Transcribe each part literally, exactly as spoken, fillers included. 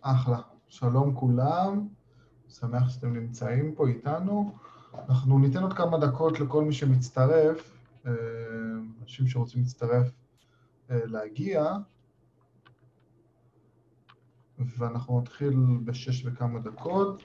אחלה. שלום כולם, שמח שאתם נמצאים פה איתנו. אנחנו ניתן עוד כמה דקות לכל מי שמצטרף, אנשים שרוצים להצטרף להגיע, ואנחנו נתחיל בשש וכמה דקות.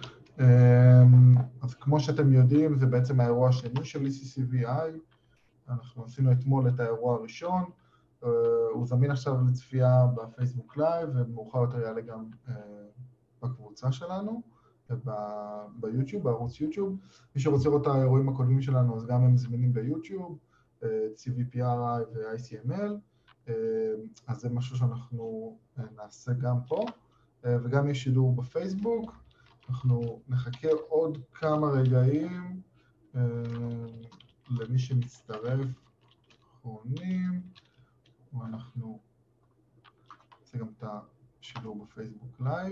אז כמו שאתם יודעים, זה בעצם האירוע השני של E C C V I. אנחנו עשינו אתמול את האירוע הראשון, הוא זמין עכשיו לצפייה בפייסבוק לייב, ומאוחר יותר יעלה גם בקבוצה שלנו, ביוטיוב, בערוץ יוטיוב. מי שרוצה לראות את האירועים הקודמים שלנו, אז גם הם זמינים ביוטיוב, C V P R I ו-I C M L, אז זה משהו שאנחנו נעשה גם פה, וגם יש שידור בפייסבוק. אנחנו נחכה עוד כמה רגעים למי שמצטרף אחרונים, ואנחנו נעשה גם את השידור בפייסבוק לייב.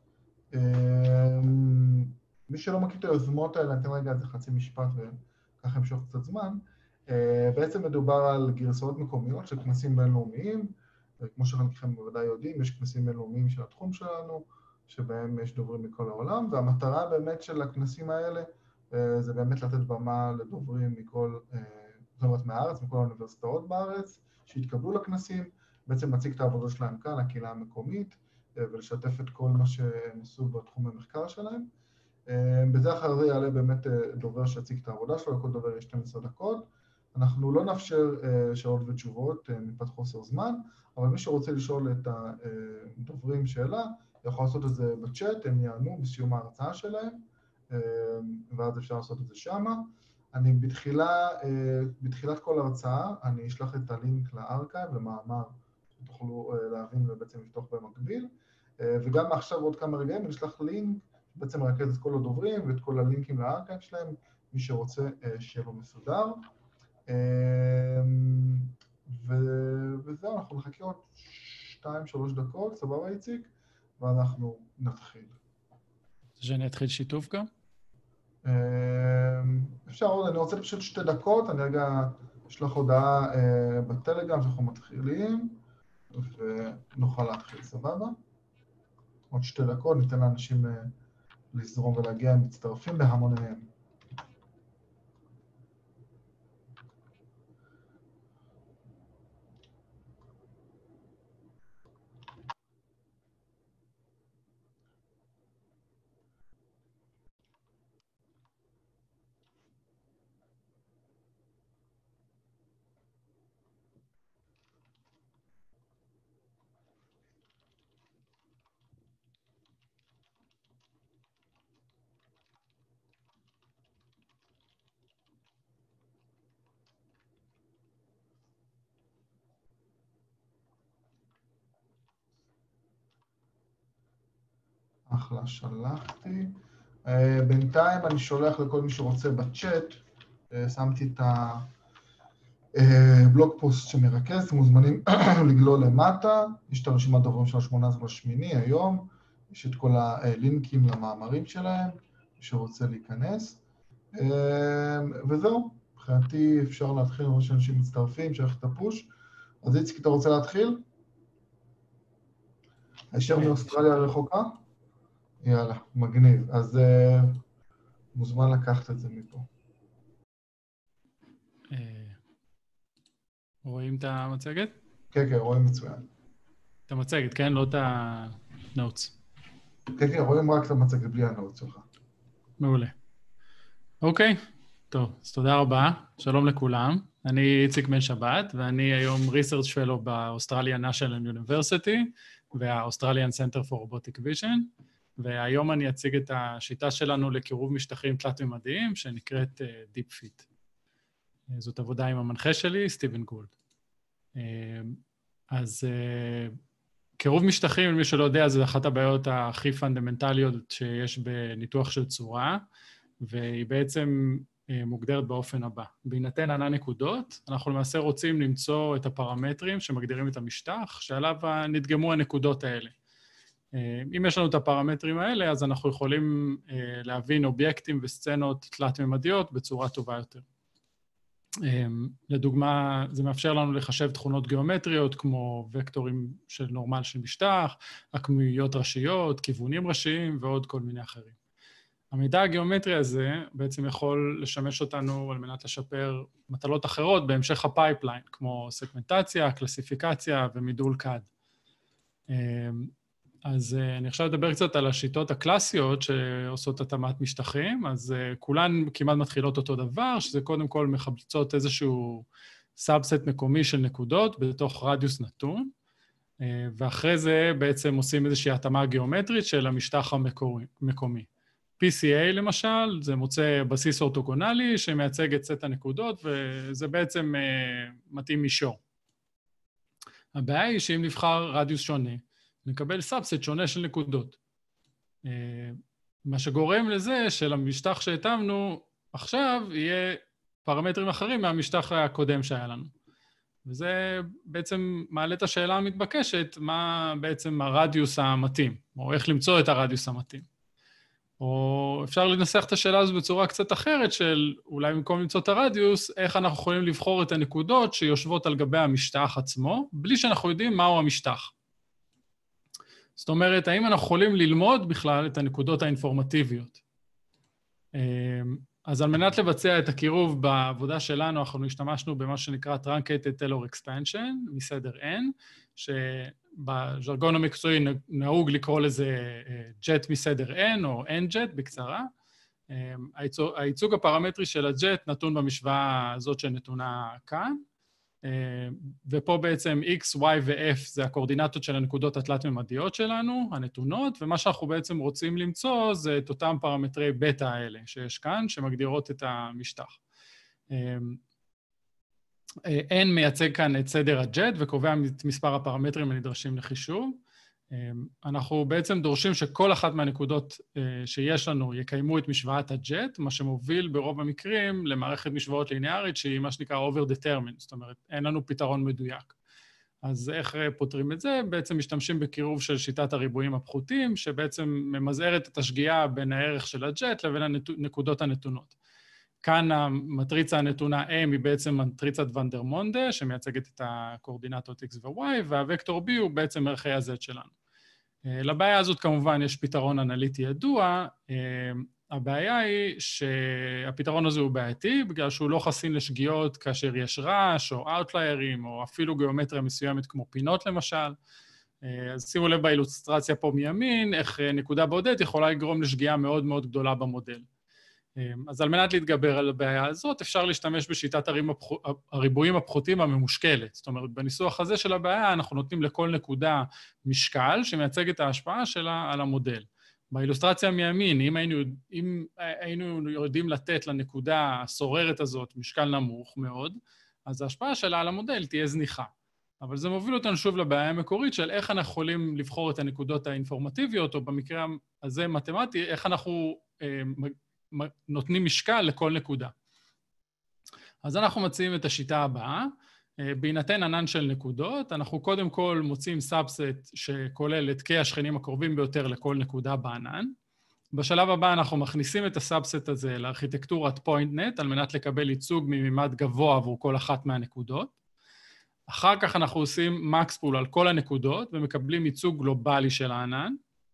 מי שלא מכיר את היוזמות האלה, נתן רגע איזה חצי משפט וככה המשוך קצת זמן. בעצם מדובר על גרסאות מקומיות של כנסים בינלאומיים, וכמו שחלקכם בוודאי יודעים, יש כנסים בינלאומיים של התחום שלנו, שבהם יש דוברים מכל העולם, והמטרה באמת של הכנסים האלה זה באמת לתת במה לדוברים מכל, זאת אומרת מהארץ, מכל האוניברסיטאות בארץ, שהתקבלו לכנסים, בעצם להציג את העבודה שלהם כאן, הקהילה המקומית, ולשתף את כל מה שהם עשו בתחום המחקר שלהם. בזה אחר זה יעלה באמת דובר שיציג את העבודה שלו, לכל דובר יש שתים עשרה דקות. אנחנו לא נאפשר שאלות ותשובות מפאת חוסר זמן, אבל מי שרוצה לשאול את הדוברים שאלה, יכול לעשות את זה בצ'אט, הם יענו בסיום ההרצאה שלהם, ואז אפשר לעשות את זה שמה. אני בתחילה, בתחילת כל הרצאה, אני אשלח את הלינק לארכייב, למאמר שתוכלו להבין ובעצם לפתוח במקביל, וגם עכשיו עוד כמה רגעים אני אשלח לינק, בעצם מרכז את כל הדוברים ואת כל הלינקים לארכייב שלהם, מי שרוצה שיהיה לו מסודר. וזהו, אנחנו נחכה עוד שתיים שלוש דקות, סבבה איציק, ואנחנו נתחיל. שאני אתחיל שיתוף גם? אפשר עוד, אני רוצה פשוט שתי דקות, אני רגע אשלח הודעה בטלגרם שאנחנו מתחילים, ונוכל להתחיל, סבבה? עוד שתי דקות, ניתן לאנשים לזרום ולהגיע, הם מצטרפים בהמוניהם. אחלה, שלחתי. בינתיים אני שולח לכל מי שרוצה בצ'אט, שמתי את הבלוג פוסט שמרכז, אתם מוזמנים לגלול למטה, יש את הרשימת דוברים של ה-שמונה עשרה לשמיני היום, יש את כל הלינקים למאמרים שלהם, מי שרוצה להיכנס, וזהו, מבחינתי אפשר להתחיל, ממש אנשים מצטרפים, שייך את הפוש. אז איציק, אתה רוצה להתחיל? הישר מאוסטרליה הרחוקה? יאללה, מגניב. אז uh, מוזמן לקחת את זה מפה. רואים את המצגת? כן, כן, רואים מצוין. את המצגת, כן? לא את הנוטס. כן, כן, רואים רק את המצגת, בלי הנוטס שלך. מעולה. אוקיי, טוב, אז תודה רבה. שלום לכולם. אני איציק בן שבת, ואני היום Research Fellow באוסטרליה National University, וה-Australian Center for Robotic Vision. והיום אני אציג את השיטה שלנו לקירוב משטחים תלת-ממדיים, שנקראת uh, DeepFit. Uh, זאת עבודה עם המנחה שלי, סטיבן גולד. Uh, אז uh, קירוב משטחים, למי שלא יודע, זה אחת הבעיות הכי פונדמנטליות שיש בניתוח של צורה, והיא בעצם uh, מוגדרת באופן הבא. בהינתן ענה נקודות, אנחנו למעשה רוצים למצוא את הפרמטרים שמגדירים את המשטח, שעליו נדגמו הנקודות האלה. אם יש לנו את הפרמטרים האלה, אז אנחנו יכולים להבין אובייקטים וסצנות תלת-ממדיות בצורה טובה יותר. לדוגמה, זה מאפשר לנו לחשב תכונות גיאומטריות, כמו וקטורים של נורמל של משטח, עקמיות ראשיות, כיוונים ראשיים ועוד כל מיני אחרים. המידע הגיאומטרי הזה בעצם יכול לשמש אותנו על מנת לשפר מטלות אחרות בהמשך הפייפליין, כמו סגמנטציה, קלסיפיקציה ומידול קאד. אז אני עכשיו אדבר קצת על השיטות הקלאסיות שעושות התאמת משטחים, אז כולן כמעט מתחילות אותו דבר, שזה קודם כל מחפשות איזשהו סאבסט מקומי של נקודות בתוך רדיוס נתון, ואחרי זה בעצם עושים איזושהי התאמה גיאומטרית של המשטח המקומי. פי סי איי למשל, זה מוצא בסיס אורתוגונלי שמייצג את סט הנקודות, וזה בעצם מתאים מישור. הבעיה היא שאם נבחר רדיוס שונה, נקבל סאבסט שונה של נקודות. מה שגורם לזה שלמשטח שהתאמנו עכשיו יהיה פרמטרים אחרים מהמשטח הקודם שהיה לנו. וזה בעצם מעלה את השאלה המתבקשת, מה בעצם הרדיוס המתאים, או איך למצוא את הרדיוס המתאים. או אפשר לנסח את השאלה הזו בצורה קצת אחרת של אולי במקום למצוא את הרדיוס, איך אנחנו יכולים לבחור את הנקודות שיושבות על גבי המשטח עצמו, בלי שאנחנו יודעים מהו המשטח. זאת אומרת, האם אנחנו יכולים ללמוד בכלל את הנקודות האינפורמטיביות? אז על מנת לבצע את הקירוב בעבודה שלנו, אנחנו השתמשנו במה שנקרא Truncated Taylor Expansion, מסדר N, שבז'רגון המקצועי נהוג לקרוא לזה jet מסדר N, או N-jet בקצרה. הייצוג הפרמטרי של ה-jet נתון במשוואה הזאת שנתונה כאן, ופה בעצם X, Y ו-F זה הקואורדינטות של הנקודות התלת-ממדיות שלנו, הנתונות, ומה שאנחנו בעצם רוצים למצוא זה את אותם פרמטרי בטא האלה שיש כאן, שמגדירות את המשטח. N מייצג כאן את סדר הג'ט וקובע את מספר הפרמטרים הנדרשים לחישוב. אנחנו בעצם דורשים שכל אחת מהנקודות שיש לנו יקיימו את משוואת הג'ט, מה שמוביל ברוב המקרים למערכת משוואות ליניארית שהיא מה שנקרא over-determined, זאת אומרת, אין לנו פתרון מדויק. אז איך פותרים את זה? בעצם משתמשים בקירוב של שיטת הריבועים הפחותים, שבעצם ממזערת את השגיאה בין הערך של הג'ט לבין הנקודות הנתונות. כאן המטריצה הנתונה M היא בעצם מטריצת ונדרמונדה, שמייצגת את הקואורדינטות X ו-Y, והוקטור B הוא בעצם ערכי ה-Z שלנו. לבעיה הזאת כמובן יש פתרון אנליטי ידוע, הבעיה היא שהפתרון הזה הוא בעייתי, בגלל שהוא לא חסין לשגיאות כאשר יש רעש או אאוטליירים, או אפילו גיאומטריה מסוימת כמו פינות למשל. אז שימו לב באילוסטרציה פה מימין, איך נקודה בודדת יכולה לגרום לשגיאה מאוד מאוד גדולה במודל. אז על מנת להתגבר על הבעיה הזאת, אפשר להשתמש בשיטת הריבועים הפחותים הממושקלת. זאת אומרת, בניסוח הזה של הבעיה, אנחנו נותנים לכל נקודה משקל שמייצג את ההשפעה שלה על המודל. באילוסטרציה מימין, אם היינו, אם היינו יודעים לתת לנקודה הסוררת הזאת משקל נמוך מאוד, אז ההשפעה שלה על המודל תהיה זניחה. אבל זה מוביל אותנו שוב לבעיה המקורית של איך אנחנו יכולים לבחור את הנקודות האינפורמטיביות, או במקרה הזה מתמטי, איך אנחנו נותנים משקל לכל נקודה. אז אנחנו מציעים את השיטה הבאה. בהינתן ענן של נקודות, אנחנו קודם כל מוצאים סאבסט שכולל את K השכנים הקרובים ביותר לכל נקודה בענן. בשלב הבא אנחנו מכניסים את הסאבסט הזה לארכיטקטורת פוינטנט, על מנת לקבל ייצוג מממד גבוה עבור כל אחת מהנקודות. אחר כך אנחנו עושים מקס פול על כל הנקודות, ומקבלים ייצוג גלובלי של הענן.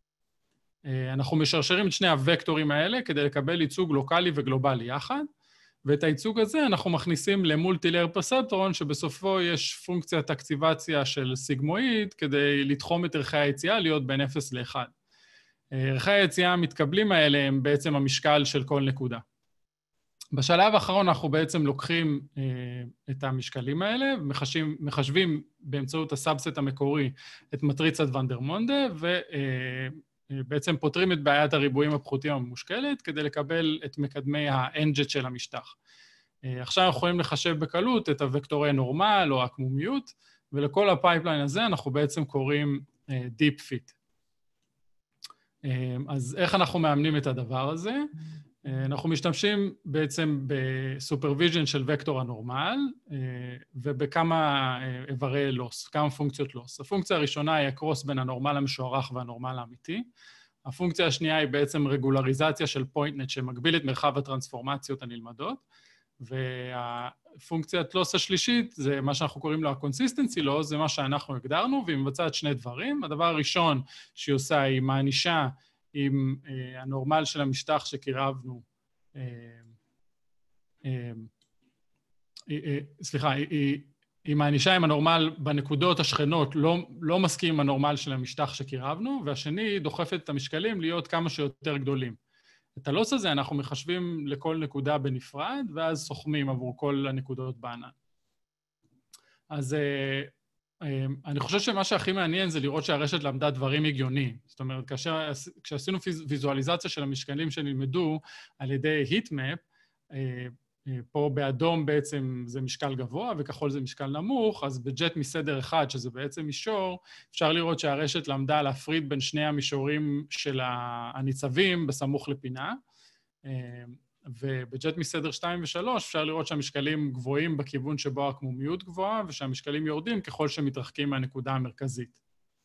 אנחנו משרשרים את שני הוקטורים האלה כדי לקבל ייצוג לוקלי וגלובלי יחד, ואת הייצוג הזה אנחנו מכניסים למולטילר פרספטרון, שבסופו יש פונקציית אקטיבציה של סיגמואיד, כדי לתחום את ערכי היציאה להיות בין אפס לאחד. ערכי היציאה המתקבלים האלה הם בעצם המשקל של כל נקודה. בשלב האחרון אנחנו בעצם לוקחים אה, את המשקלים האלה, ומחשבים, מחשבים באמצעות הסאבסט המקורי את מטריצת ונדרמונדה, ובעצם אה, פותרים את בעיית הריבועים הפחותים המושקלת, כדי לקבל את מקדמי ה-N-jet של המשטח. אה, עכשיו אנחנו יכולים לחשב בקלות את הוקטורי נורמל או עקמומיות, ולכל הפייפליין הזה אנחנו בעצם קוראים אה, Deep Fit. אה, אז איך אנחנו מאמנים את הדבר הזה? אנחנו משתמשים בעצם בסופרוויז'ן של וקטור הנורמל, ובכמה איברי לוס, כמה פונקציות לוס. הפונקציה הראשונה היא הקרוס בין הנורמל המשוערך והנורמל האמיתי. הפונקציה השנייה היא בעצם רגולריזציה של פוינטנט שמגביל את מרחב הטרנספורמציות הנלמדות. והפונקציית לוס השלישית, זה מה שאנחנו קוראים לו ה-consistency loss, זה מה שאנחנו הגדרנו, והיא מבצעת שני דברים. הדבר הראשון שהיא עושה, היא מענישה עם אה, הנורמל של המשטח שקירבנו, אה, אה, אה, סליחה, היא, היא, היא מענישה עם הנורמל בנקודות השכנות, לא, לא מסכים עם הנורמל של המשטח שקירבנו, והשני דוחפת את המשקלים להיות כמה שיותר גדולים. את הלוס הזה אנחנו מחשבים לכל נקודה בנפרד, ואז סוכמים עבור כל הנקודות בענן. אז אני חושב שמה שהכי מעניין זה לראות שהרשת למדה דברים הגיוניים. זאת אומרת, כאשר, כשעשינו ויזואליזציה של המשקלים שנלמדו על ידי היטמפ, פה באדום בעצם זה משקל גבוה, וכחול זה משקל נמוך, אז בג'ט מסדר אחד, שזה בעצם מישור, אפשר לראות שהרשת למדה להפריד בין שני המישורים של הניצבים בסמוך לפינה, ובג'ט מסדר שתיים ושלוש אפשר לראות שהמשקלים גבוהים בכיוון שבו הקמומיות גבוהה, ושהמשקלים יורדים ככל שמתרחקים מהנקודה המרכזית.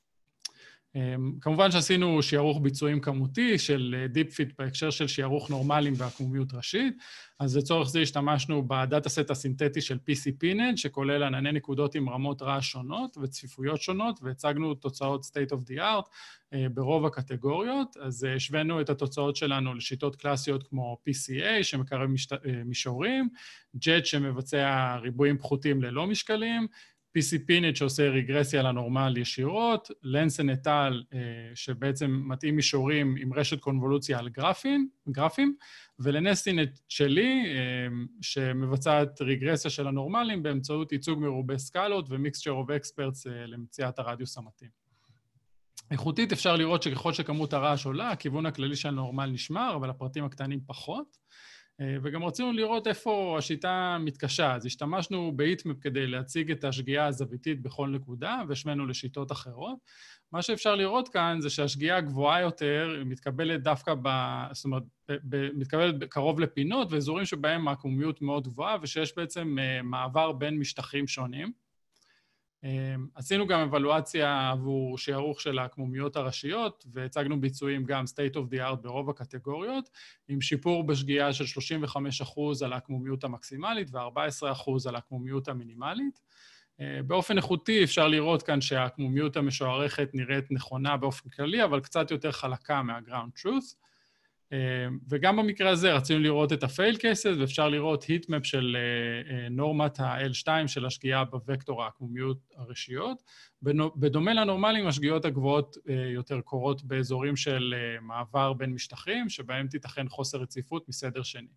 כמובן שעשינו שיערוך ביצועים כמותי של דיפ-פיט בהקשר של שיערוך נורמליים והקמומיות ראשית, אז לצורך זה השתמשנו בדאטה-סט הסינתטי של פי סי פי נט, שכולל ענני נקודות עם רמות רעש שונות וצפיפויות שונות, והצגנו תוצאות state of the art ברוב הקטגוריות. אז השווינו את התוצאות שלנו לשיטות קלאסיות כמו פי סי איי, שמקרב מישורים, ג'ט שמבצע ריבועים פחותים ללא משקלים, פי סי פי נט שעושה רגרסיה לנורמל ישירות, לנסן אטל שבעצם מתאים מישורים עם רשת קונבולוציה על גרפים, גרפים, ולנסטינט שלי שמבצעת רגרסיה של הנורמלים באמצעות ייצוג מרובה סקלות ומיקסצ'ר אוף אקספרטס למציאת הרדיוס המתאים. איכותית אפשר לראות שככל שכמות הרעש עולה, הכיוון הכללי של הנורמל נשמר, אבל הפרטים הקטנים פחות. וגם רצינו לראות איפה השיטה מתקשה, אז השתמשנו בהיטמפ כדי להציג את השגיאה הזוויתית בכל נקודה, והשווינו לשיטות אחרות. מה שאפשר לראות כאן זה שהשגיאה הגבוהה יותר מתקבלת דווקא, ב, זאת אומרת, ב, מתקבלת קרוב לפינות, ואזורים שבהם העקמומיות מאוד גבוהה, ושיש בעצם מעבר בין משטחים שונים. עשינו גם אבלואציה עבור שיערוך של העקמומיות הראשיות, והצגנו ביצועים גם state of the art ברוב הקטגוריות, עם שיפור בשגיאה של שלושים וחמישה אחוז על העקמומיות המקסימלית ו-ארבעה עשר אחוז על העקמומיות המינימלית. באופן איכותי אפשר לראות כאן שהעקמומיות המשוערכת נראית נכונה באופן כללי, אבל קצת יותר חלקה מה-ground truth. וגם במקרה הזה רצינו לראות את ה-fail cases, ואפשר לראות היטמפ של נורמת ה-אל שתיים של השגיאה בווקטור העקמומיות הראשיות. בדומה לנורמלים, השגיאות הגבוהות יותר קורות באזורים של מעבר בין משטחים, שבהם תיתכן חוסר רציפות מסדר שני.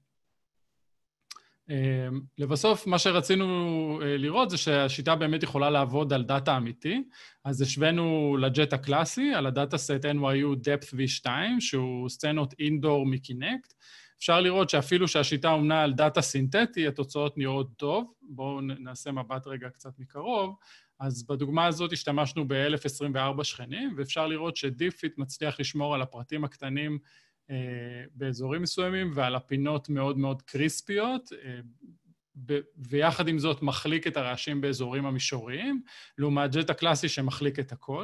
לבסוף, מה שרצינו לראות זה שהשיטה באמת יכולה לעבוד על דאטה אמיתי, אז השווינו לג'ט הקלאסי, על הדאטה-סט אן וואי יו Depth וי שתיים, שהוא סצנות אינדור מקינקט. אפשר לראות שאפילו שהשיטה אומנה על דאטה סינתטי, התוצאות נראות טוב. בואו נעשה מבט רגע קצת מקרוב. אז בדוגמה הזאת השתמשנו ב-אלף עשרים וארבע שכנים, ואפשר לראות שדיפ-פיט מצליח לשמור על הפרטים הקטנים באזורים מסוימים, ועל הפינות מאוד מאוד קריספיות, ויחד עם זאת מחליק את הרעשים באזורים המישוריים, לעומת ג'ט הקלאסי שמחליק את הכל.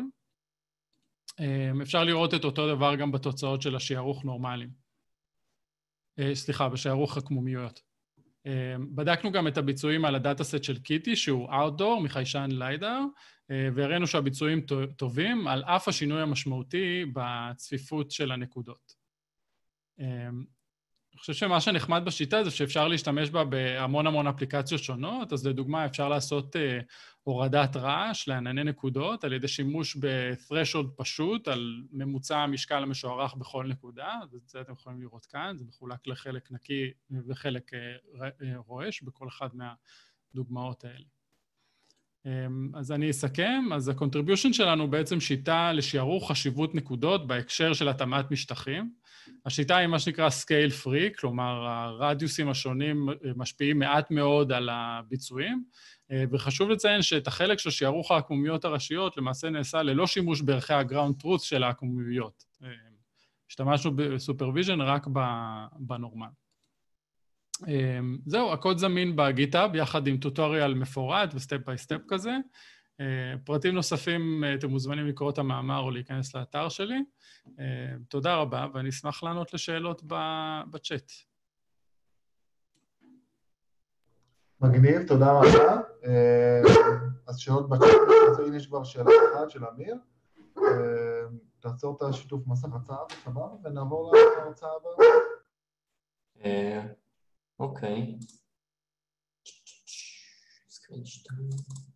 אפשר לראות את אותו דבר גם בתוצאות של השיערוך נורמליים. סליחה, בשיערוך הקמומיות. בדקנו גם את הביצועים על הדאטה-סט של קיטי, שהוא Outdoor, מחיישן ליידר, והראינו שהביצועים טובים, על אף השינוי המשמעותי בצפיפות של הנקודות. אני חושב שמה שנחמד בשיטה זה שאפשר להשתמש בה בהמון המון אפליקציות שונות, אז לדוגמה אפשר לעשות הורדת רעש לענני נקודות על ידי שימוש ב-threshold פשוט על ממוצע המשקל המשוערך בכל נקודה, אז את זה אתם יכולים לראות כאן, זה מחולק לחלק נקי וחלק רועש בכל אחד מהדוגמאות האלה. אז אני אסכם, אז ה-contribution שלנו בעצם שיטה לשיערוך חשיבות נקודות בהקשר של התאמת משטחים. השיטה היא מה שנקרא scale free, כלומר הרדיוסים השונים משפיעים מעט מאוד על הביצועים, וחשוב לציין שאת החלק של שיערוך העקמומיות הראשיות למעשה נעשה ללא שימוש בערכי ה-ground truth של העקמומיות. השתמשנו בסופרוויז'ן רק בנורמל. זהו, הקוד זמין בגיטהאב, יחד עם טוטוריאל מפורט וסטפ ביי סטפ כזה. פרטים נוספים, אתם מוזמנים לקרוא את המאמר או להיכנס לאתר שלי. תודה רבה, ואני אשמח לענות לשאלות בצ'אט. מגניב, תודה רבה. אז שאלות בצ'אט, הנה יש כבר שאלה אחת של אמיר. תעצור את השיתוף מסך הצעה, סבבה, ונעבור להרצאה הבאה. אוקיי. סקרין שתיים.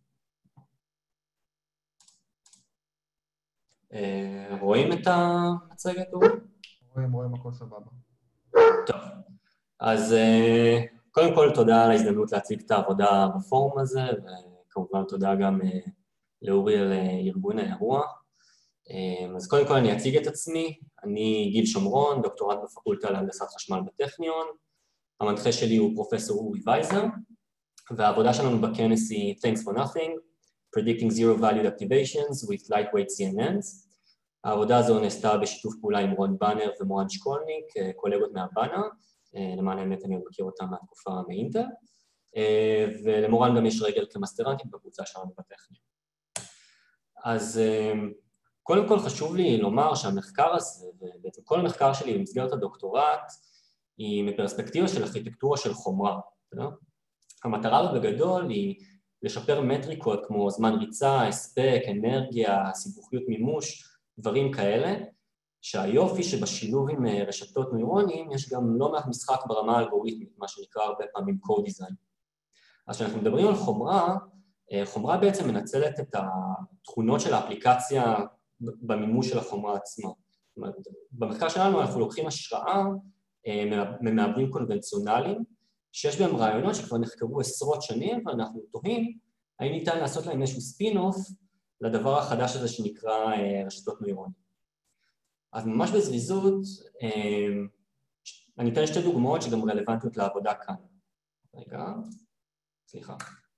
רואים את המצגת? רואים, רואים, הכל סבבה. טוב, אז קודם כל תודה על ההזדמנות להציג את העבודה בפורום הזה, וכמובן תודה גם לאורי על ארגון האירוע. אז קודם כל אני אציג את עצמי, אני גיל שומרון, דוקטורט בפקולטה להנדסת חשמל בטכניון, המנחה שלי הוא פרופסור אורי וייזר, והעבודה שלנו בכנס היא Thanks for Nothing, Predicting Zero Valued Activations with Lightweight סי אן אנס. העבודה הזו נעשתה בשיתוף פעולה עם רון באנר ומורן שקולניק, קולגות מהבנה, למען האמת אני מכיר אותם מהתקופה מאינטל, ולמורן גם יש רגל כמסטרנטית בקבוצה שלנו בטכניון. אז קודם כל חשוב לי לומר שהמחקר הזה, ובעצם כל המחקר שלי במסגרת הדוקטורט, היא מפרספקטיבה של ארכיטקטורה של חומרה. המטרה בגדול היא לשפר מטריקות כמו זמן ריצה, הספק, אנרגיה, סיבוכיות מימוש, דברים כאלה, שהיופי שבשילוב עם רשתות נוירונים יש גם לא מעט משחק ברמה האלגוריתמית, מה שנקרא הרבה פעמים co-design. אז כשאנחנו מדברים על חומרה, חומרה בעצם מנצלת את התכונות של האפליקציה במימוש של החומרה עצמה. במחקר שלנו אנחנו לוקחים השראה ממעבדים קונבנציונליים, שיש בהם רעיונות שכבר נחקרו עשרות שנים, ואנחנו תוהים האם ניתן לעשות להם איזשהו ספין-אוף לדבר החדש הזה שנקרא רשתות נוירונים. אז ממש בזריזות, אני אתן שתי דוגמאות שגם רלוונטיות לעבודה כאן. רגע, סליחה.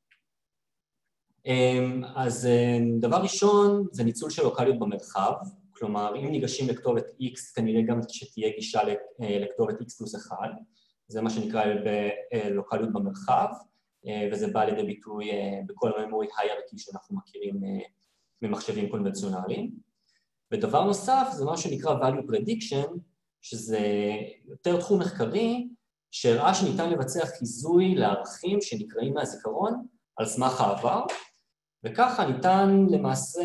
אז דבר ראשון זה ניצול של לוקליות במרחב, כלומר אם ניגשים לכתובת X כנראה גם שתהיה גישה לכתובת X פלוס אחד, זה מה שנקרא בלוקליות במרחב, וזה בא לידי ביטוי בכל הממורי היירקי שאנחנו מכירים ממחשבים קונבנציונליים. ודבר נוסף זה מה שנקרא value prediction, שזה יותר תחום מחקרי, שהראה שניתן לבצע חיזוי לערכים שנקראים מהזיכרון על סמך העבר, וככה ניתן למעשה,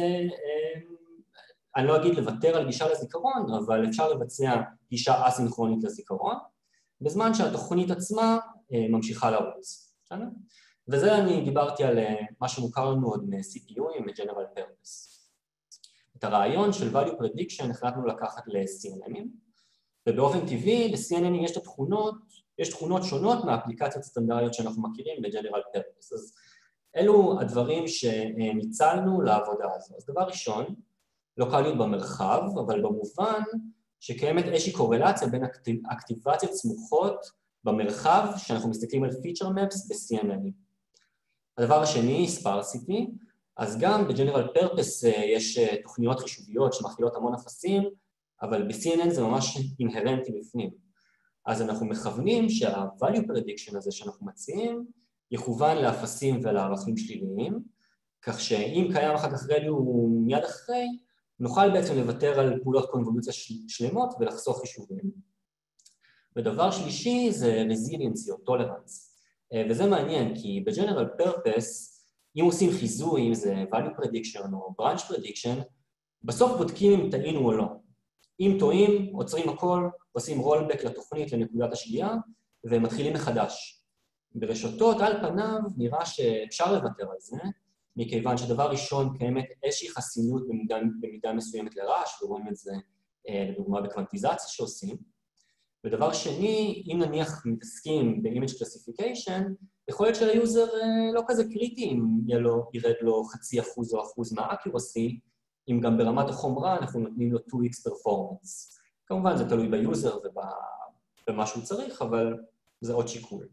אני לא אגיד לוותר על גישה לזיכרון, אבל אפשר לבצע גישה אסינכרונית לזיכרון, בזמן שהתוכנית עצמה ממשיכה לרוץ. וזה אני דיברתי על מה שמוכר לנו עוד מ-סי פי יו, מ-General Purpose. את הרעיון של value prediction החלטנו לקחת ל-סי אן אנים, ובאופן טבעי ל-סי אן אנים יש תכונות, יש תכונות שונות מהאפליקציות סטנדרטיות שאנחנו מכירים ב-General Purpose. אז אלו הדברים שניצלנו לעבודה הזו. אז דבר ראשון, לוקליות במרחב, אבל במובן שקיימת איזושהי קורלציה בין אקטיבציות סמוכות במרחב, שאנחנו מסתכלים על feature maps ב-סי אן אנים. הדבר השני, sparsity, אז גם ב-General Purpose יש תוכניות חישוביות שמכילות המון אפסים, אבל ב-סי אן אן זה ממש אינהרנטי בפנים. אז אנחנו מכוונים שה-value prediction הזה שאנחנו מציעים, יכוון לאפסים ולערכים שליליים, כך שאם קיים אחר כך value מיד אחרי, נוכל בעצם לוותר על פעולות קונבולוציה שלמות ולחסוך חישובים. ודבר שלישי זה resiliency או tolerance, וזה מעניין כי ב-General Purpose, אם עושים חיזוי, אם זה value prediction או branch prediction, בסוף בודקים אם טעינו או לא. אם טועים, עוצרים הכל, עושים rollback לתוכנית לנקודת השגיאה, ומתחילים מחדש. ברשתות על פניו נראה שאפשר לוותר על זה, מכיוון שדבר ראשון קיימת איזושהי חסינות במידה, במידה מסוימת לרעש, ורואים את זה לדוגמה בקוונטיזציה שעושים. ודבר שני, אם נניח מתעסקים ב-image classification, יכול להיות שהיוזר לא כזה קריטי אם ירד לו חצי אחוז או אחוז מה-accuracy, אם גם ברמת החומרה אנחנו נותנים לו טו אקס performance. כמובן זה תלוי ביוזר ובמה שהוא צריך, אבל זה עוד שיקול.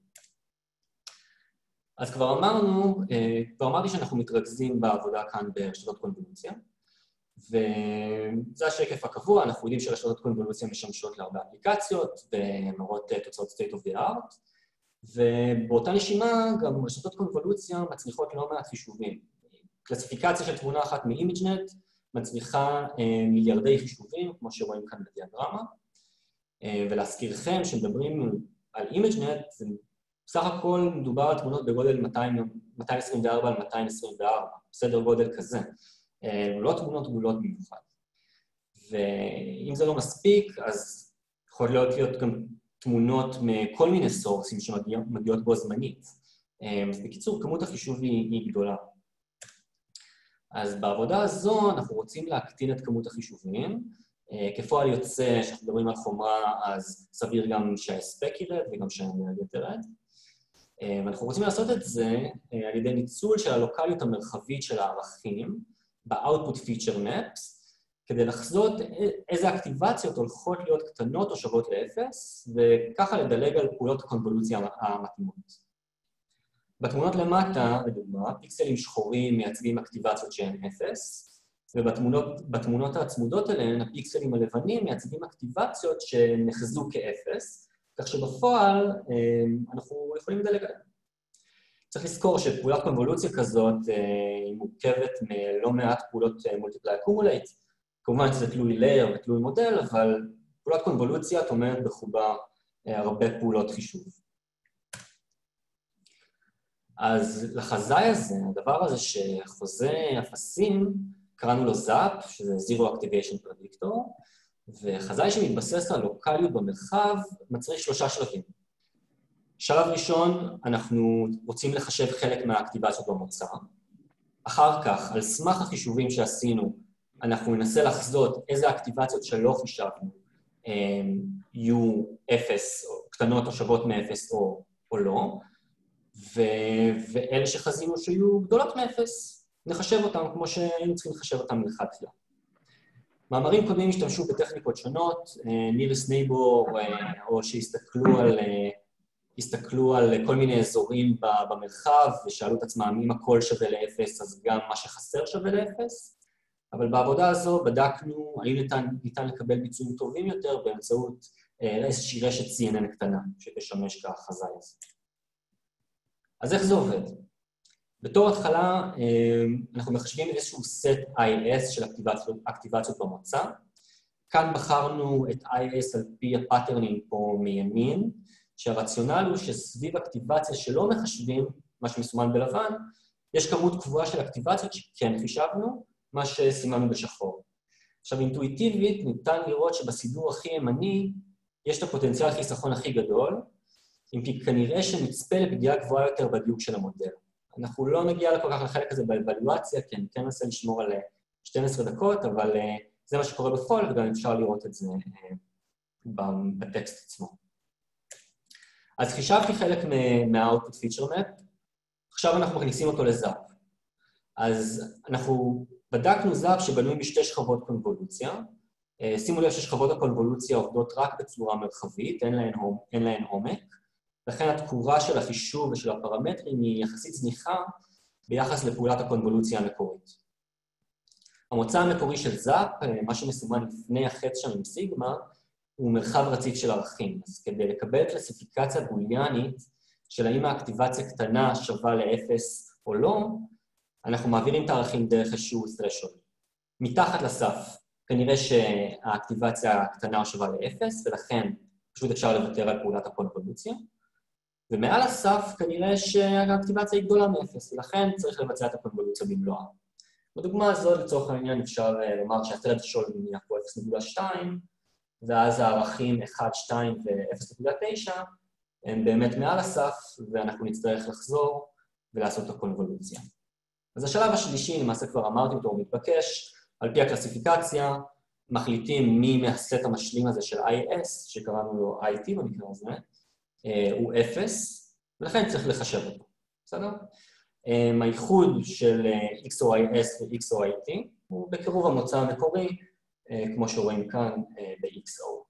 אז כבר אמרנו, כבר אמרתי שאנחנו מתרכזים בעבודה כאן ברשתות קונבולוציה, וזה השקף הקבוע, אנחנו יודעים שרשתות קונבולוציה משמשות להרבה אפליקציות, ומראות תוצאות state of the art, ובאותה נשימה גם רשתות קונבולוציה מצליחות לא מעט חישובים. קלסיפיקציה של תמונה אחת מ-ImageNet מצליחה מיליארדי חישובים, כמו שרואים כאן בדיאגרמה, ולהזכירכם שמדברים על ImageNet, זה בסך הכל מדובר על תמונות בגודל מאתיים עשרים וארבע על מאתיים עשרים וארבע, בסדר גודל כזה. לא תמונות גדולות במיוחד. ואם זה לא מספיק, אז יכול להיות להיות גם תמונות מכל מיני סורסים שמגיעות בו זמנית. אז בקיצור, כמות החישוב היא, היא גדולה. אז בעבודה הזו אנחנו רוצים להקטין את כמות החישובים. כפועל יוצא, שאנחנו מדברים על חומרה, אז סביר גם שההספק ירד וגם שהאנרגיה תרד. ואנחנו רוצים לעשות את זה על ידי ניצול של הלוקליות המרחבית של הערכים ב-Output Feature Maps, כדי לחזות איזה אקטיבציות הולכות להיות קטנות או שוות לאפס, וככה לדלג על פעולות הקונבולוציה המתאימות. בתמונות למטה, לדוגמה, פיקסלים שחורים מייצגים אקטיבציות שהן אפס, ובתמונות הצמודות אליהן, הפיקסלים הלבנים מייצגים אקטיבציות שנחזו כאפס, כך שבפועל אנחנו יכולים לדלג עליהן. צריך לזכור שפעולת קונבולוציה כזאת היא מורכבת מלא מעט פעולות מולטיפליי אקומולייט, כמובן שזה תלוי לייר ותלוי מודל, אבל פעולת קונבולוציה טומנת בחובה הרבה פעולות חישוב. אז לחזאי הזה, הדבר הזה שחוזה אפסים, קראנו לו זאפ, שזה Zero Activation Predictor, וחזאי שמתבסס על לוקליות במרחב מצריך שלושה שלבים. שלב ראשון, אנחנו רוצים לחשב חלק מהאקטיבציות במוצא. אחר כך, על סמך החישובים שעשינו, אנחנו ננסה לחזות איזה אקטיבציות שלא חישבנו יהיו אפס, או קטנות או שוות מאפס או, או לא, ו... ואלה שחזינו שיהיו גדולות מאפס, נחשב אותם כמו שהיינו צריכים לחשב אותם מלכתחילה. מאמרים קודמים השתמשו בטכניקות שונות, נירס נייבור, או שהסתכלו על, הסתכלו על כל מיני אזורים במרחב, ושאלו את עצמם אם הכל שווה לאפס, אז גם מה שחסר שווה לאפס. אבל בעבודה הזו בדקנו האם ניתן, ניתן לקבל ביצועים טובים יותר באמצעות איזושהי רשת סי אן אן קטנה, שתשמש כחזאי הזה. אז איך זה עובד? בתור התחלה, אנחנו מחשבים איזשהו סט איי אס של אקטיבציות, אקטיבציות במוצא. כאן בחרנו את איי אס על פי הפאטרנים פה מימין, שהרציונל הוא שסביב אקטיבציה שלא מחשבים, מה שמסומן בלבן, יש כמות קבועה של אקטיבציות שכן חישבנו, מה שסימנו בשחור. עכשיו, אינטואיטיבית ניתן לראות שבסידור הכי ימני יש את הפוטנציאל חיסכון הכי גדול, אם כי כנראה שנצפה לפגיעה גבוהה יותר בדיוק של המודל. אנחנו לא נגיע כל כך לחלק הזה באלוואציה, כי אני כן אנסה לשמור על שתים עשרה דקות, אבל זה מה שקורה בפועל, וגם אפשר לראות את זה בטקסט עצמו. אז חישבתי חלק מה-Output Feature Map, עכשיו אנחנו מכניסים אותו לזאפ. אז אנחנו בדקנו זאפ שבנוי בשתי שכבות קונבולוציה. שימו לב ששכבות הקונבולוציה עובדות רק בצורה מרחבית, אין להן, אין להן עומק, לכן התקורה של החישוב ושל הפרמטרים היא יחסית זניחה ביחס לפעולת הקונבולוציה המקורית. המוצא המקורי של זאפ, מה שמסומן לפני החץ שם עם סיגמה, הוא מרחב רציף של ערכים. אז כדי לקבל קלסיפיקציה בוליאנית של האם האקטיבציה קטנה שווה לאפס או לא, אנחנו מעבירים את הערכים דרך איזשהו threshold. מתחת לסף, כנראה שהאקטיבציה הקטנה או שווה לאפס, ולכן פשוט אפשר לוותר על פעולת הקונבולוציה. ומעל הסף, כנראה שהאקטיבציה היא גדולה מאפס, ולכן צריך לבצע את הקונבולוציה במלואה. בדוגמה הזאת, לצורך העניין, אפשר לומר שהthreshold נהיה פה אפס נקודה שתיים, ואז הערכים אחת, שתיים ו-אפס נקודה תשע הם באמת מעל הסף, ואנחנו נצטרך לחזור ולעשות את הקונבולוציה. אז השלב השלישי, למעשה כבר אמרתי אותו, הוא מתבקש, על פי הקלסיפיקציה, מחליטים מי מהסט המשלים הזה של איי אס, שקראנו לו איי טי במקרה הזה, הוא אפס, ולכן צריך לחשב אותו, בסדר? הייחוד של X או איי אס ו-X או איי טי הוא בקירוב המוצא המקורי, כמו שרואים כאן ב-אקס או.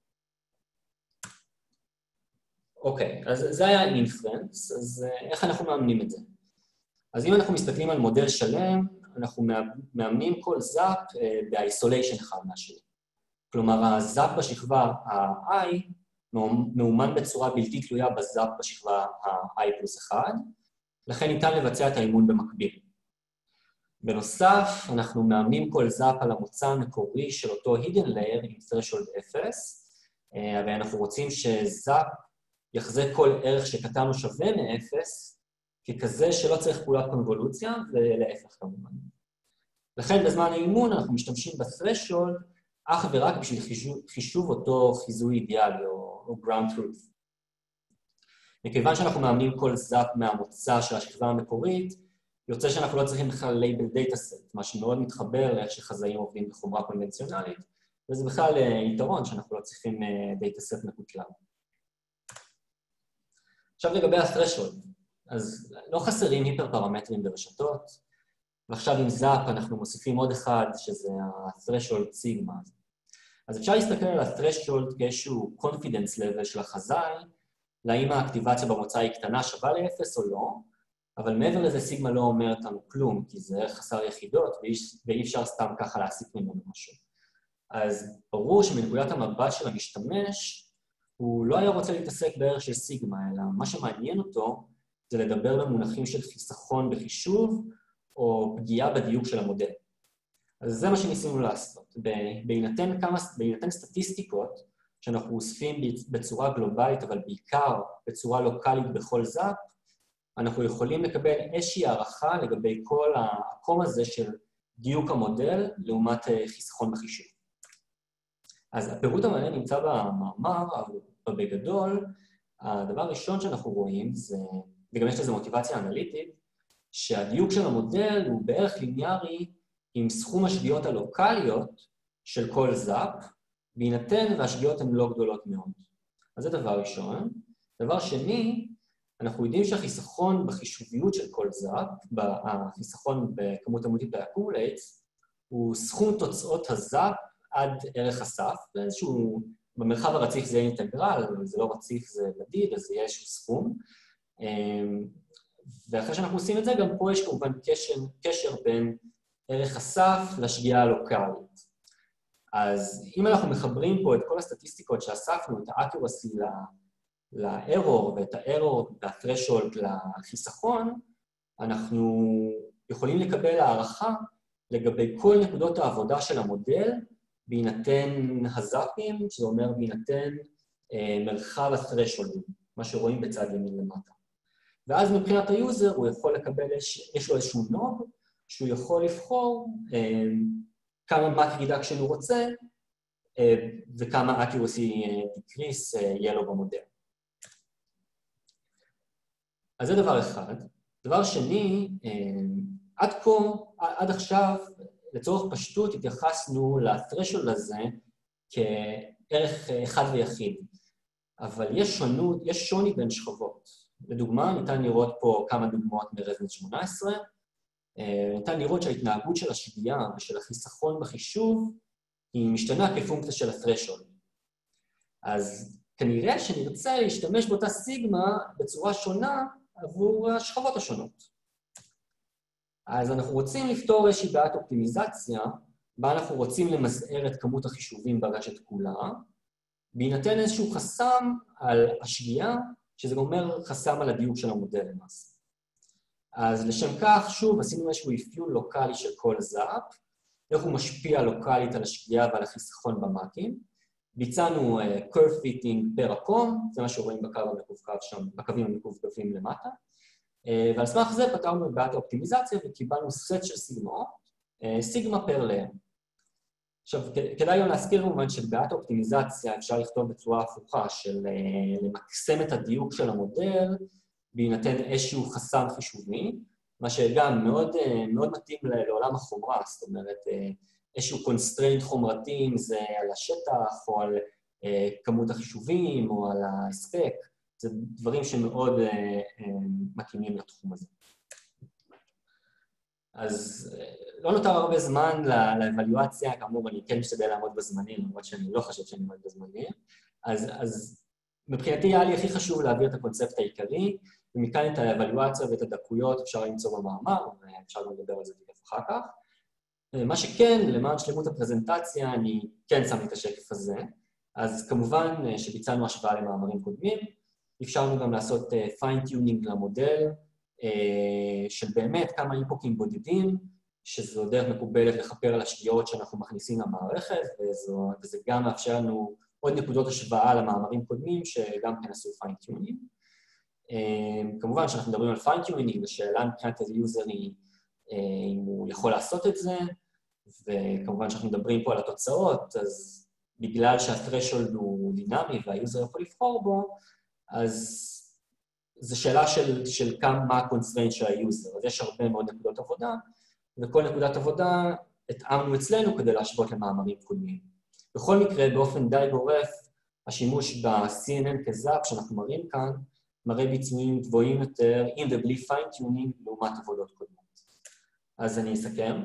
אוקיי, אז זה היה אינפרנס, אז איך אנחנו מאמנים את זה? אז אם אנחנו מסתכלים על מודל שלם, אנחנו מאמנים כל זאפ באיסוליישן אחד מהשני. כלומר, הזאפ בשכבה ה-I מאומן בצורה בלתי תלויה בזאפ בשכבה ה-I פלוס אחד, לכן ניתן לבצע את האימון במקביל. בנוסף, אנחנו מאמנים כל זאפ על המוצא המקורי של אותו hidden layer עם threshold אפס, ואנחנו רוצים שזאפ יחזה כל ערך שכתבנו שווה מאפס, ככזה שלא צריך פעולת קונבולוציה, ולהפך כמובן. לכן בזמן האימון אנחנו משתמשים ב-threshold אך ורק בשביל חישוב, חישוב אותו חיזוי אידיאלי או, או ground truth. מכיוון שאנחנו מאמנים כל זאפ מהמוצא של השכבה המקורית, יוצא שאנחנו לא צריכים בכלל לייבל דאטה-סט, מה שמאוד מתחבר לאיך שחזאים עובדים בחומרה קונבנציונלית, וזה בכלל יתרון שאנחנו לא צריכים דאטה-סט מקוטלג. עכשיו לגבי ה-threshold, אז לא חסרים היפר-פרמטרים ברשתות, ועכשיו עם זאפ אנחנו מוסיפים עוד אחד, שזה ה-threshold סיגמה. אז אפשר להסתכל על ה-threshold כאיזשהו confidence level של החזאי, להאם האקטיבציה במוצא היא קטנה שווה לאפס או לא, אבל מעבר לזה סיגמה לא אומרת לנו כלום, כי זה ערך חסר יחידות, ואי אפשר סתם ככה להסיק ממנו משהו. אז ברור שמנקודת המבט של המשתמש, הוא לא היה רוצה להתעסק בערך של סיגמה, אלא מה שמעניין אותו זה לדבר במונחים של חיסכון בחישוב, או פגיעה בדיוק של המודל. אז זה מה שניסינו לעשות. בהינתן כמה, בהינתן סטטיסטיקות, שאנחנו אוספים בצורה גלובלית, אבל בעיקר בצורה לוקלית בכל זאפ, אנחנו יכולים לקבל איזושהי הערכה לגבי כל המקום הזה של דיוק המודל לעומת חיסכון בחישוב. אז הפירוט המעניין נמצא במאמר, אבל בגדול, הדבר הראשון שאנחנו רואים זה, וגם יש לזה מוטיבציה אנליטית, שהדיוק של המודל הוא בערך ליניארי עם סכום השגיאות הלוקליות של כל זאפ, בהינתן והשגיאות הן לא גדולות מאוד. אז זה דבר ראשון. דבר שני, אנחנו יודעים שהחיסכון בחישוביות של כל זאפ, החיסכון בכמות המולטיפליי אקומולייטס, הוא סכום תוצאות הזאפ עד ערך הסף, ואיזשהו, במרחב הרציף זה אינטגרל, אבל זה לא רציף, זה מדיד, אז זה יהיה איזשהו סכום. ואחרי שאנחנו עושים את זה, גם פה יש כמובן קשר, קשר בין ערך הסף לשגיאה הלוקלית. אז אם אנחנו מחברים פה את כל הסטטיסטיקות שאספנו, את ה-accuracy ל-error ואת ה-error וה-threshold לחיסכון, אנחנו יכולים לקבל הערכה לגבי כל נקודות העבודה של המודל, בהינתן הזאפים, שזה אומר בהינתן אה, מרחב ה-threshold, מה שרואים בצד ימין למטה. ואז מבחינת היוזר הוא יכול לקבל, יש לו איזשהו נוב, שהוא יכול לבחור אה, כמה מאק רידקשן הוא רוצה, אה, וכמה accuracy decrease אה, יהיה לו במודל. אז זה דבר אחד. דבר שני, אה, עד כה, עד עכשיו, לצורך פשטות התייחסנו ל-threshold הזה כערך אחד ויחיד. אבל יש שונות, יש שוני בין שכבות. לדוגמה, ניתן לראות פה כמה דוגמאות מרזנט שמונה עשרה. ניתן לראות שההתנהגות של השגיאה ושל החיסכון בחישוב היא משתנה כפונקציה של ה-threshold. אז כנראה שנרצה להשתמש באותה סיגמה בצורה שונה עבור השכבות השונות. אז אנחנו רוצים לפתור איזושהי בעיית אופטימיזציה, בה אנחנו רוצים למזער את כמות החישובים ברשת כולה, בהינתן איזשהו חסם על השגיאה, שזה אומר חסם על הדיוק של המודל למעשה. אז לשם כך, שוב, עשינו איזשהו אפיון לוקלי של כל זאפ, איך הוא משפיע לוקלית על השגיאה ועל החיסכון במאקים. ביצענו uh, curve fitting פר עקום, זה מה שרואים בקו המקווקו שם, בקווים המקווקווים למטה. Uh, ועל סמך זה פתרנו את בעיית האופטימיזציה וקיבלנו סט של סיגמאות, uh, סיגמה פר לייר. עכשיו, כדאי גם להזכיר כמובן שבעיית האופטימיזציה אפשר לכתוב בצורה הפוכה של uh, למקסם את הדיוק של המודל, בהינתן איזשהו חסם חישובי, מה שגם מאוד, מאוד מתאים לעולם החומרה, זאת אומרת, איזשהו constraint חומרתי, אם זה על השטח, או על כמות החישובים, או על ההספק, זה דברים שמאוד מתאימים לתחום הזה. אז לא נותר הרבה זמן לאבלואציה, כאמור, אני כן משתדל לעמוד בזמנים, למרות שאני לא חושב שאני עומד בזמנים, אז, אז מבחינתי היה לי הכי חשוב להעביר את הקונספט העיקרי, ומכאן את האבלואציה ואת הדקויות אפשר למצוא במאמר, ואפשר גם לדבר על זה תכף אחר כך. מה שכן, למען שלמות הפרזנטציה, אני כן שמתי את השקף הזה, אז כמובן שביצענו השוואה למאמרים קודמים, אפשרנו גם לעשות פיין-טיונינג למודל, של באמת כמה איפוקים בודדים, שזו דרך מקובלת לחפר על השגיאות שאנחנו מכניסים למערכת, וזו, וזה גם מאפשר לנו עוד נקודות השוואה למאמרים קודמים שגם כן עשו פיינטיונינג. כמובן שאנחנו מדברים על פיינטיונינג, השאלה מבחינת היוזר היא אם הוא יכול לעשות את זה, וכמובן שאנחנו מדברים פה על התוצאות, אז בגלל שהthreshold הוא דינמי והיוזר יכול לבחור בו, אז זו שאלה של, של כמה, מה ה-constraint של היוזר. אז יש הרבה מאוד נקודות עבודה, וכל נקודת עבודה התאמנו אצלנו כדי להשוות למאמרים קודמים. בכל מקרה, באופן די גורף, השימוש ב-סי אן אן כזאפ שאנחנו מראים כאן, מראה ביצועים גבוהים יותר, עם ובלי פיינטיונינג, לעומת עבודות קודמות. אז אני אסכם,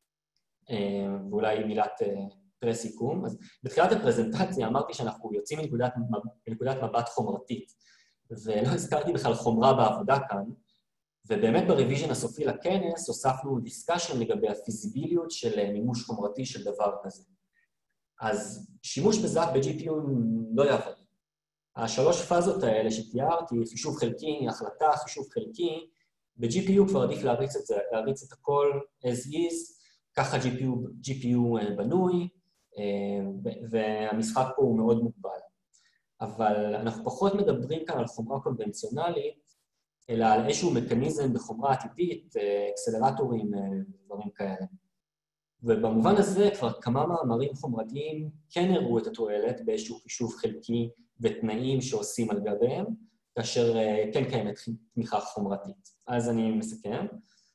ואולי מילת פרסיכום. אז בתחילת הפרזנטציה אמרתי שאנחנו יוצאים מנקודת, מנקודת מבט חומרתית, ולא הזכרתי בכלל חומרה בעבודה כאן, ובאמת ברוויז'ן הסופי לכנס הוספנו דיסקשן לגבי הפיזיביליות של מימוש חומרתי של דבר כזה. אז שימוש בזאפ ב-ג'י פי יו לא יעבוד. השלוש פאזות האלה שתיארתי, חישוב חלקי, החלטה, חישוב חלקי, ב-ג'י פי יו כבר עדיף להריץ את זה, להריץ את הכל as is, ככה ג'י פי יו בנוי, והמשחק פה הוא מאוד מוגבל. אבל אנחנו פחות מדברים כאן על חומרה קונבנציונלית, אלא על איזשהו מקניזם בחומרה עתידית, אקסלרטורים, דברים כאלה. ובמובן הזה כבר כמה מאמרים חומרתיים כן הראו את התועלת באיזשהו חישוב חלקי ותנאים שעושים על גביהם, כאשר כן קיימת תמיכה חומרתית. אז אני מסכם.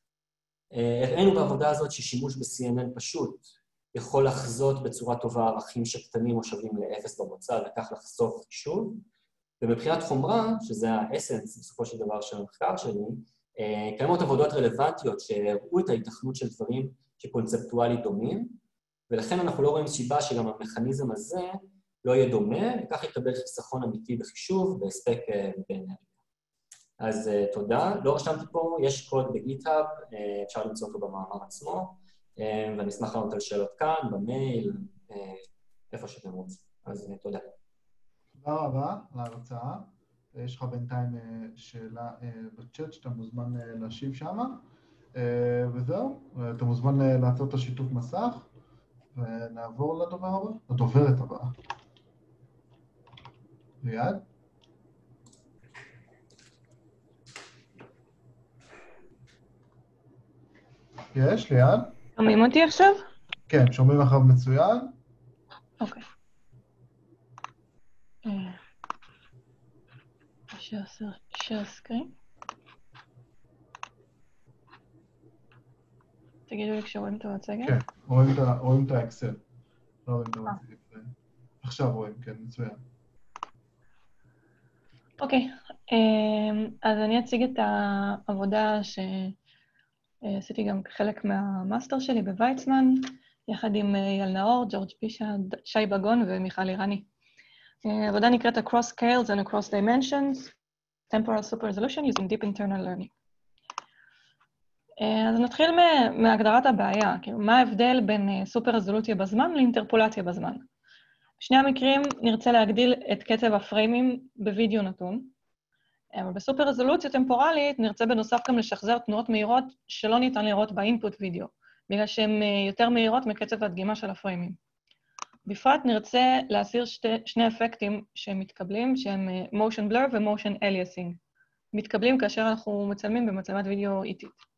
הראינו בעבודה הזאת ששימוש ב-סי אן אן פשוט יכול לחזות בצורה טובה ערכים שקטנים או שווים לאפס במוצא, וכך לחסוך חישוב. ומבחינת חומרה, שזה האסנס בסופו של דבר של המחקר שלי, קיימות עבודות רלוונטיות שהראו את ההיתכנות של דברים שקונספטואלית דומים, ולכן אנחנו לא רואים סיבה שגם המכניזם הזה לא יהיה דומה, וכך יקבל חיסכון אמיתי בחישוב והספק באנרגיה. אז תודה. לא רשמתי פה, יש קוד ב-גיטהאב, אפשר למצוא אותו במאמר עצמו, ואני אשמח לענות על שאלות כאן, במייל, איפה שאתם רוצים. אז תודה. תודה רבה על ההרצאה. יש לך בינתיים שאלה בצ'אט שאתה מוזמן להשיב שמה. וזהו, אתה מוזמן לעשות את השיתוף מסך, ונעבור לדובר הבא, לדוברת הבאה. ליעד? יש, ליעד? שומעים אותי עכשיו? כן, שומעים אחריו מצוין. אוקיי. share screen. תגידו לי כשרואים את המצגת? כן, רואים את האקסל. לא רואים את המצגת. עכשיו רואים, כן, מצוין. אוקיי, אז אני אציג את העבודה שעשיתי גם חלק מהמאסטר שלי בוויצמן, יחד עם אייל נאור, ג'ורג' פישה, שי בגון ומיכל אירני. העבודה נקראת Across Scales and Across Dimensions, Temporal Super Resolution using Deep Internal Learning. אז נתחיל מהגדרת הבעיה, כאילו, מה ההבדל בין סופר רזולוציה בזמן לאינטרפולציה בזמן. בשני המקרים נרצה להגדיל את קצב הפריימים בווידאו נתון, אבל בסופר רזולוציה טמפורלית נרצה בנוסף גם לשחזר תנועות מהירות שלא ניתן לראות באינפוט וידאו, בגלל שהן יותר מהירות מקצב הדגימה של הפריימים. בפרט נרצה להסיר שתי, שני אפקטים שהם מתקבלים, שהם motion blur ו-motion aliasing. מתקבלים כאשר אנחנו מצלמים במצלמת וידאו איטית.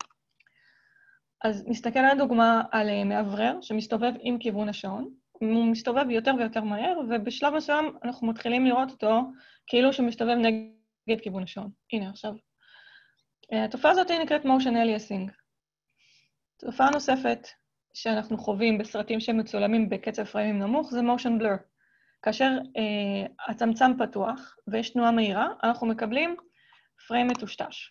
אז נסתכל על דוגמה על מאוורר שמסתובב עם כיוון השעון. הוא מסתובב יותר ויותר מהר, ובשלב מסוים אנחנו מתחילים לראות אותו כאילו שהוא מסתובב נגד כיוון השעון. הנה עכשיו. התופעה הזאת נקראת motion aliasing. תופעה נוספת שאנחנו חווים בסרטים שמצולמים בקצב פריימים נמוך זה motion blur. כאשר אה, הצמצם פתוח ויש תנועה מהירה, אנחנו מקבלים פריים מטושטש.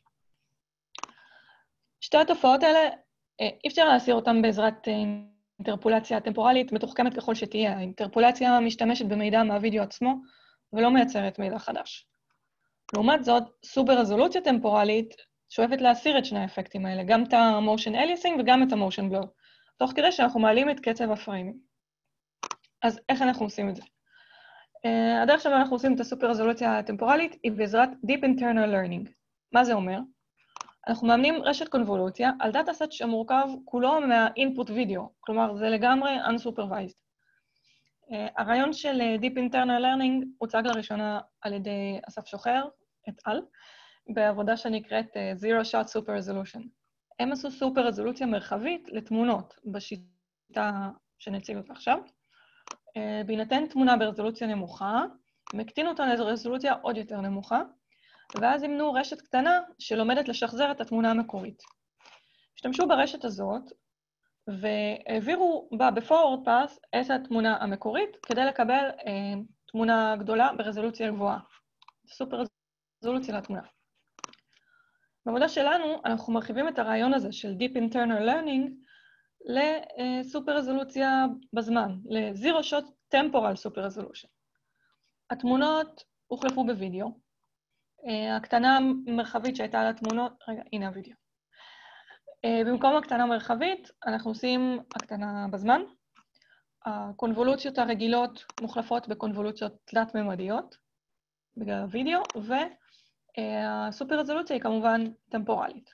שתי התופעות האלה, אה, אי אפשר להסיר אותן בעזרת אה, אינטרפולציה טמפורלית מתוחכמת ככל שתהיה. האינטרפולציה משתמשת במידע מהווידאו עצמו ולא מייצרת מידע חדש. לעומת זאת, סופר רזולוציה טמפורלית שואפת להסיר את שני האפקטים האלה, גם את ה-motion aliasing וגם את ה-motion blur. תוך כדי שאנחנו מעלים את קצב הפריימים. אז איך אנחנו עושים את זה? Uh, הדרך שבה אנחנו עושים את הסופר רזולוציה הטמפורלית היא בעזרת Deep Internal Learning. מה זה אומר? אנחנו מאמנים רשת קונבולוציה על דאטה סט שמורכב כולו מה-input video, כלומר זה לגמרי unsupervised. הרעיון של Deep Internal Learning הוצג לראשונה על ידי אסף שוחר, את על, בעבודה שנקראת Zero Shot Super Resolution. הם עשו סופר רזולוציה מרחבית לתמונות בשיטה שנציג אותה עכשיו. בהינתן תמונה ברזולוציה נמוכה, הם הקטינו אותה לרזולוציה עוד יותר נמוכה, ואז ימנו רשת קטנה שלומדת לשחזר את התמונה המקורית. השתמשו ברשת הזאת, והעבירו בה ב-forward pass את התמונה המקורית, כדי לקבל אה, תמונה גדולה ברזולוציה גבוהה. סופר רזולוציה לתמונה. בעבודה שלנו, אנחנו מרחיבים את הרעיון הזה של Deep Internal Learning לסופר רזולוציה בזמן, ל-Zero Shot Temporal Super Resolution. התמונות הוחלפו בווידאו. הקטנה המרחבית שהייתה על התמונות, רגע, הנה הווידאו. במקום הקטנה המרחבית, אנחנו עושים הקטנה בזמן. הקונבולוציות הרגילות מוחלפות בקונבולוציות תלת-ממדיות, בגלל הווידאו, והסופר רזולוציה היא כמובן טמפורלית.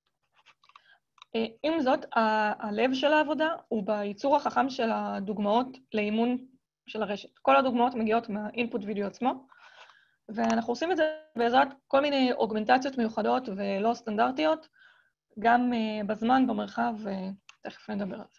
עם זאת, הלב של העבודה הוא בייצור החכם של הדוגמאות לאימון של הרשת. כל הדוגמאות מגיעות מהאינפוט וידאו עצמו, ואנחנו עושים את זה בעזרת כל מיני אוגמנטציות מיוחדות ולא סטנדרטיות, גם בזמן, במרחב, ותכף נדבר על זה.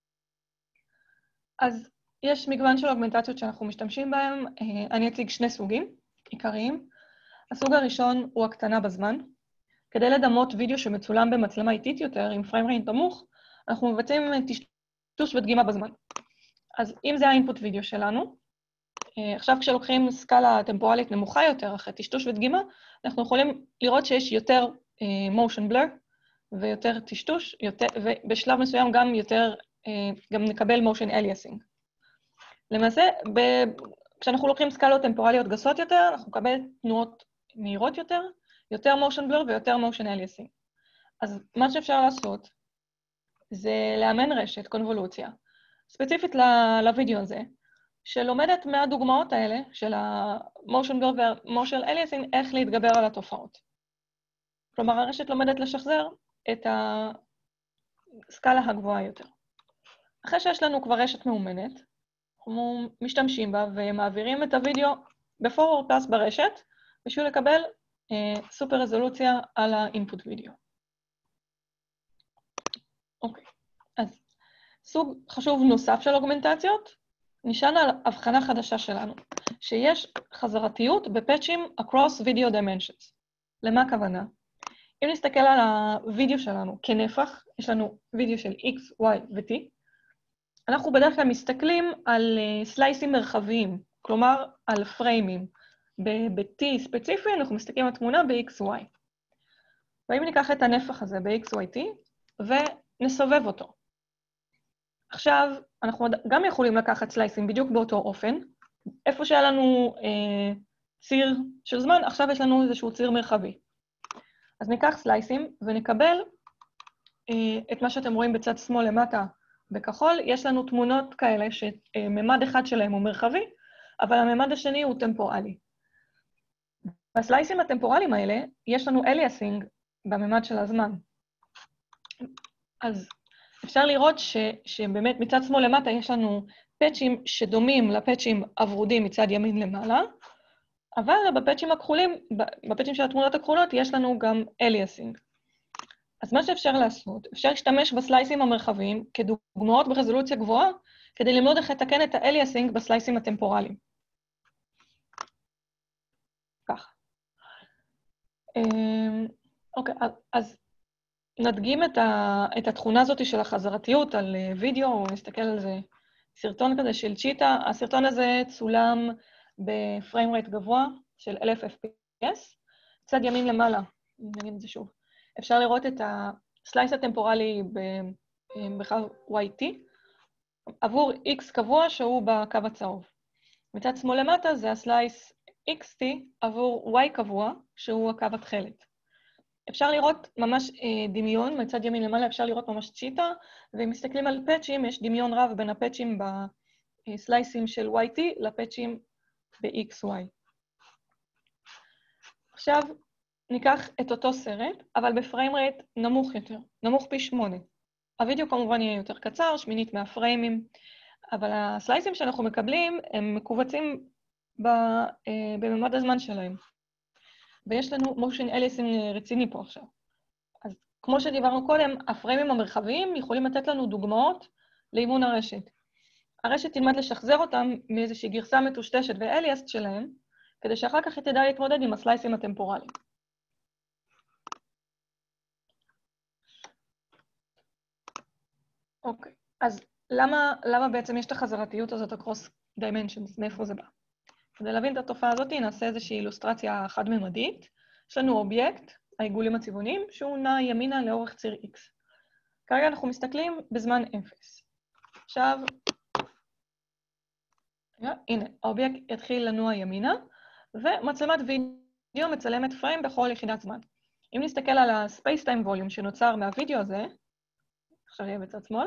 אז יש מגוון של אוגמנטציות שאנחנו משתמשים בהן. אני אציג שני סוגים עיקריים. הסוג הראשון הוא הקטנה בזמן. כדי לדמות וידאו שמצולם במצלמה איטית יותר, עם פריים ריינג' נמוך, אנחנו מבצעים טשטוש ודגימה בזמן. אז אם זה האינפוט וידאו שלנו, עכשיו כשלוקחים סקאלה טמפורלית נמוכה יותר, אחרי טשטוש ודגימה, אנחנו יכולים לראות שיש יותר motion blur, ויותר טשטוש, ובשלב מסוים גם יותר, גם נקבל motion aliasing. למעשה, ב... כשאנחנו לוקחים סקאלות טמפורליות גסות יותר, אנחנו נקבל תנועות מהירות יותר, יותר motion blur ויותר motion aliasing. אז מה שאפשר לעשות, זה לאמן רשת, קונבולוציה, ספציפית לוידאו הזה, שלומדת מהדוגמאות האלה, של ה-motion blur וה-motion aliasing, איך להתגבר על התופעות. כלומר, הרשת לומדת לשחזר את הסקאלה הגבוהה יותר. אחרי שיש לנו כבר רשת מאומנת, אנחנו משתמשים בה ומעבירים את הוידאו ב-forward pass ברשת, בשביל לקבל אה, סופר רזולוציה על האינפוט וידאו. אוקיי, אז סוג חשוב נוסף של אוגמנטציות, נשען על הבחנה חדשה שלנו, שיש חזרתיות בפאצ'ים across video dimensions. למה הכוונה? אם נסתכל על הוידאו שלנו כנפח, יש לנו וידאו של X, Y ו-T, אנחנו בדרך כלל מסתכלים על סלייסים מרחביים, כלומר על פריימים. ב-T ספציפי אנחנו מסתכלים על תמונה ב-X, Y. ואם ניקח את הנפח הזה ב-X, Y, T, ונסובב אותו. עכשיו, אנחנו גם יכולים לקחת סלייסים בדיוק באותו אופן. איפה שהיה לנו אה, ציר של זמן, עכשיו יש לנו איזשהו ציר מרחבי. אז ניקח סלייסים ונקבל אה, את מה שאתם רואים בצד שמאל למטה בכחול. יש לנו תמונות כאלה שממד אחד שלהם הוא מרחבי, אבל הממד השני הוא טמפורלי. בסלייסים הטמפורליים האלה יש לנו אליאסינג בממד של הזמן. אז אפשר לראות ש, שבאמת מצד שמאל למטה יש לנו פאצ'ים שדומים לפאצ'ים הוורודים מצד ימין למעלה, אבל בפאצ'ים הכחולים, בפאצ'ים של התמונות הכחולות, יש לנו גם אליאסינג. אז מה שאפשר לעשות, אפשר להשתמש בסלייסים המרחביים כדוגמאות ברזולוציה גבוהה, כדי ללמוד איך לתקן את האליאסינג בסלייסים הטמפורליים. ככה. אוקיי, אז נדגים את, ה, את התכונה הזאת של החזרתיות על וידאו, או נסתכל על זה סרטון כזה של צ'יטה. הסרטון הזה צולם בפריים רייט גבוה של אלף אף פי אס. צד ימין למעלה, נגיד את זה שוב. אפשר לראות את הסלייס הטמפורלי בקו וואי טי, עבור X קבוע שהוא בקו הצהוב. מצד שמאל למטה זה הסלייס אקס טי עבור Y קבוע, שהוא הקו התכלת. אפשר לראות ממש אה, דמיון, מצד ימין למעלה אפשר לראות ממש צ'יטה, ואם מסתכלים על פאצ'ים, יש דמיון רב בין הפאצ'ים בסלייסים של וואי טי לפאצ'ים ב-אקס וואי. עכשיו ניקח את אותו סרט, אבל בפריים רייט נמוך יותר, נמוך פי שמונה. הווידאו כמובן יהיה יותר קצר, שמינית מהפריימים. אבל הסלייסים שאנחנו מקבלים הם מקובצים בממד הזמן שלהם. ויש לנו motion aliasing רציני פה עכשיו. אז כמו שדיברנו קודם, הפריימים המרחביים יכולים לתת לנו דוגמאות לאימון הרשת. הרשת תלמד לשחזר אותם מאיזושהי גרסה מטושטשת ואליאסט שלהם, כדי שאחר כך היא תדע להתמודד עם הסלייסים הטמפורליים. אוקיי, אז למה, למה בעצם יש את החזרתיות הזאת across dimensions? מאיפה זה בא? כדי להבין את התופעה הזאת, נעשה איזושהי אילוסטרציה חד-ממדית. יש לנו אובייקט, העיגולים הצבעוניים, שהוא נע ימינה לאורך ציר X. כרגע אנחנו מסתכלים בזמן אפס. עכשיו, הנה, האובייקט יתחיל לנוע ימינה, ומצלמת וידאו מצלמת פריים בכל יחידת זמן. אם נסתכל על ה-space time volume שנוצר מהווידאו הזה, עכשיו יהיה בצד שמאל,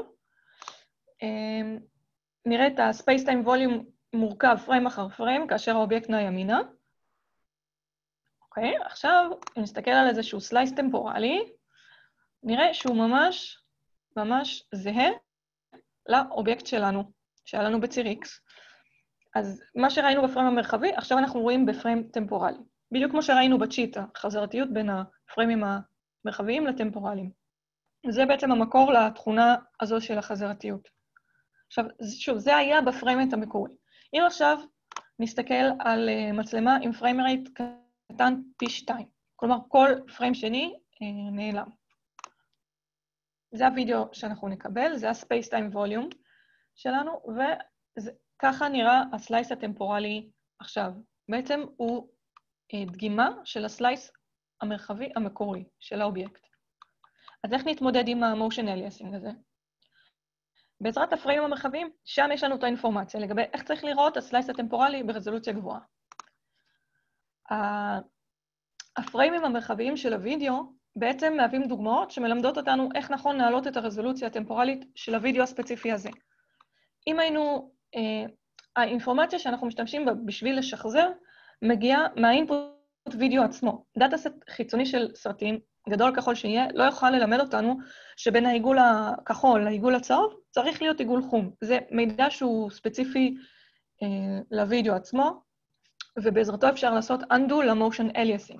נראה את ה-space time volume מורכב פריים אחר פריים, כאשר האובייקט נע ימינה. אוקיי, עכשיו, אם נסתכל על איזשהו סלייס טמפורלי, נראה שהוא ממש, ממש זהה לאובייקט שלנו, שהיה לנו בציר X. אז מה שראינו בפריים המרחבי, עכשיו אנחנו רואים בפריים טמפורלי. בדיוק כמו שראינו בצ'יט, החזרתיות בין הפריימים המרחביים לטמפורליים. זה בעצם המקור לתכונה הזו של החזרתיות. עכשיו, שוב, זה היה בפריימט המקורי. אם עכשיו נסתכל על מצלמה עם פריים רייט קטן פי שתיים, כלומר כל פריים שני אה, נעלם. זה הווידאו שאנחנו נקבל, זה ה-space time volume שלנו, וככה נראה הסלייס הטמפורלי עכשיו. בעצם הוא אה, דגימה של הסלייס המרחבי המקורי של האובייקט. אז איך נתמודד עם ה-motion aliasing הזה? בעזרת הפריימים המרחביים, שם יש לנו את האינפורמציה לגבי איך צריך לראות הסלייס הטמפורלי ברזולוציה גבוהה. הפריימים המרחביים של הוידאו בעצם מהווים דוגמאות שמלמדות אותנו איך נכון להעלות את הרזולוציה הטמפורלית של הוידאו הספציפי הזה. אם היינו, אה, האינפורמציה שאנחנו משתמשים בה בשביל לשחזר, מגיעה מהאינפוט וידאו עצמו. דאטה-סט חיצוני של סרטים, גדול ככל שיהיה, לא יוכל ללמד אותנו שבין העיגול הכחול לעיגול הצהוב צריך להיות עיגול חום. זה מידע שהוא ספציפי אה, לוידאו עצמו, ובעזרתו אפשר לעשות undo ל-motion aliasing.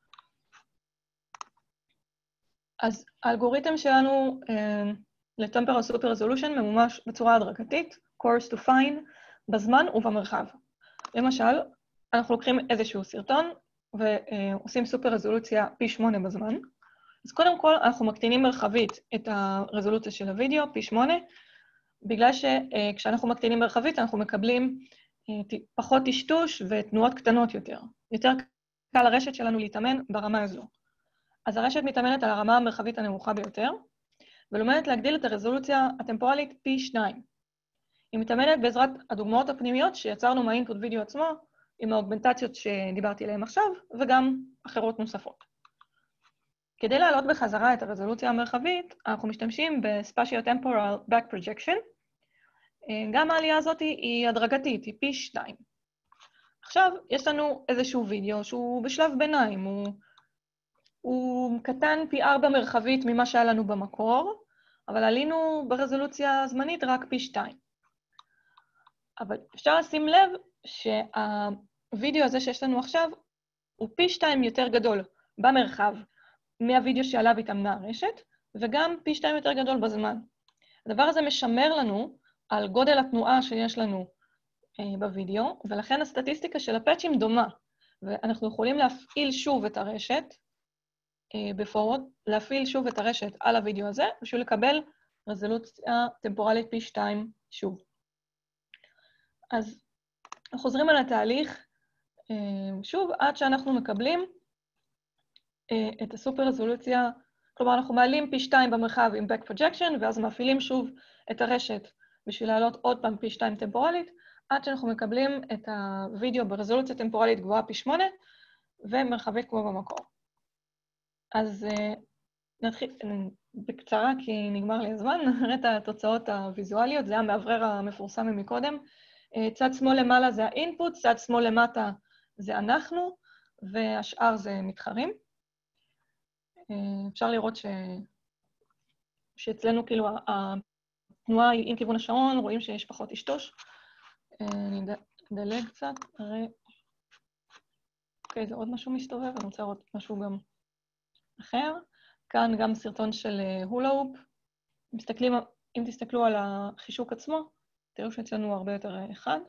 אז האלגוריתם שלנו אה, ל-Temporal Super Resolution ממומש בצורה הדרגתית, coarse to fine, בזמן ובמרחב. למשל, אנחנו לוקחים איזשהו סרטון, ועושים סופר רזולוציה פי שמונה בזמן. אז קודם כל, אנחנו מקטינים מרחבית את הרזולוציה של הוידאו, פי שמונה, בגלל שכשאנחנו מקטינים מרחבית, אנחנו מקבלים פחות טשטוש ותנועות קטנות יותר. יותר קל לרשת שלנו להתאמן ברמה הזו. אז הרשת מתאמנת על הרמה המרחבית הנמוכה ביותר, ולומדת להגדיל את הרזולוציה הטמפורלית פי שניים. היא מתאמנת בעזרת הדוגמאות הפנימיות שיצרנו מהאינפוט וידאו עצמו, עם האוגמנטציות שדיברתי עליהן עכשיו, וגם אחרות נוספות. כדי להעלות בחזרה את הרזולוציה המרחבית, אנחנו משתמשים ב-Spatio-Temporal Back Projection. גם העלייה הזאת היא הדרגתית, היא פי שתיים. עכשיו, יש לנו איזשהו וידאו שהוא בשלב ביניים, הוא, הוא קטן פי ארבע מרחבית ממה שהיה לנו במקור, אבל עלינו ברזולוציה זמנית רק פי שתיים. אבל אפשר לשים לב שהווידאו הזה שיש לנו עכשיו הוא פי שתיים יותר גדול במרחב מהווידאו שעליו התאמנה הרשת, וגם פי שתיים יותר גדול בזמן. הדבר הזה משמר לנו על גודל התנועה שיש לנו אה, בווידאו, ולכן הסטטיסטיקה של הפאצ'ים דומה, ואנחנו יכולים להפעיל שוב את הרשת, אה, בפורוד, להפעיל שוב את הרשת על הווידאו הזה, בשביל לקבל רזולוציה טמפורלית פי שתיים שוב. אז חוזרים על התהליך, שוב, עד שאנחנו מקבלים את הסופר רזולוציה, כלומר, אנחנו מעלים פי שתיים במרחב עם back projection, ואז מפעילים שוב את הרשת בשביל לעלות עוד פעם פי שתיים טמפורלית, עד שאנחנו מקבלים את הוידאו ברזולוציה טמפורלית גבוהה פי שמונה, ומרחבית כמו במקור. אז נתחיל בקצרה, כי נגמר לי הזמן, נראה את התוצאות הוויזואליות, זה המאוורר המפורסם מקודם. צד שמאל למעלה זה האינפוט, צד שמאל למטה זה אנחנו, והשאר זה מתחרים. אפשר לראות ש... שאצלנו כאילו התנועה היא עם כיוון השעון, רואים שיש פחות טשטוש. אני אדלג קצת, הרי... אוקיי, זה עוד משהו מסתובב, אני רוצה לראות משהו גם אחר. כאן גם סרטון של הולה-הופ. מסתכלים, אם תסתכלו על החישוק עצמו, תראו שאצלנו הרבה יותר אחד.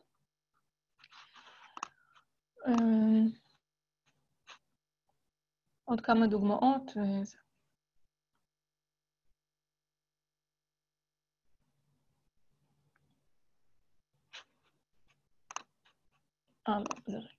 עוד כמה דוגמאות וזה. אה, לא, זה רגע.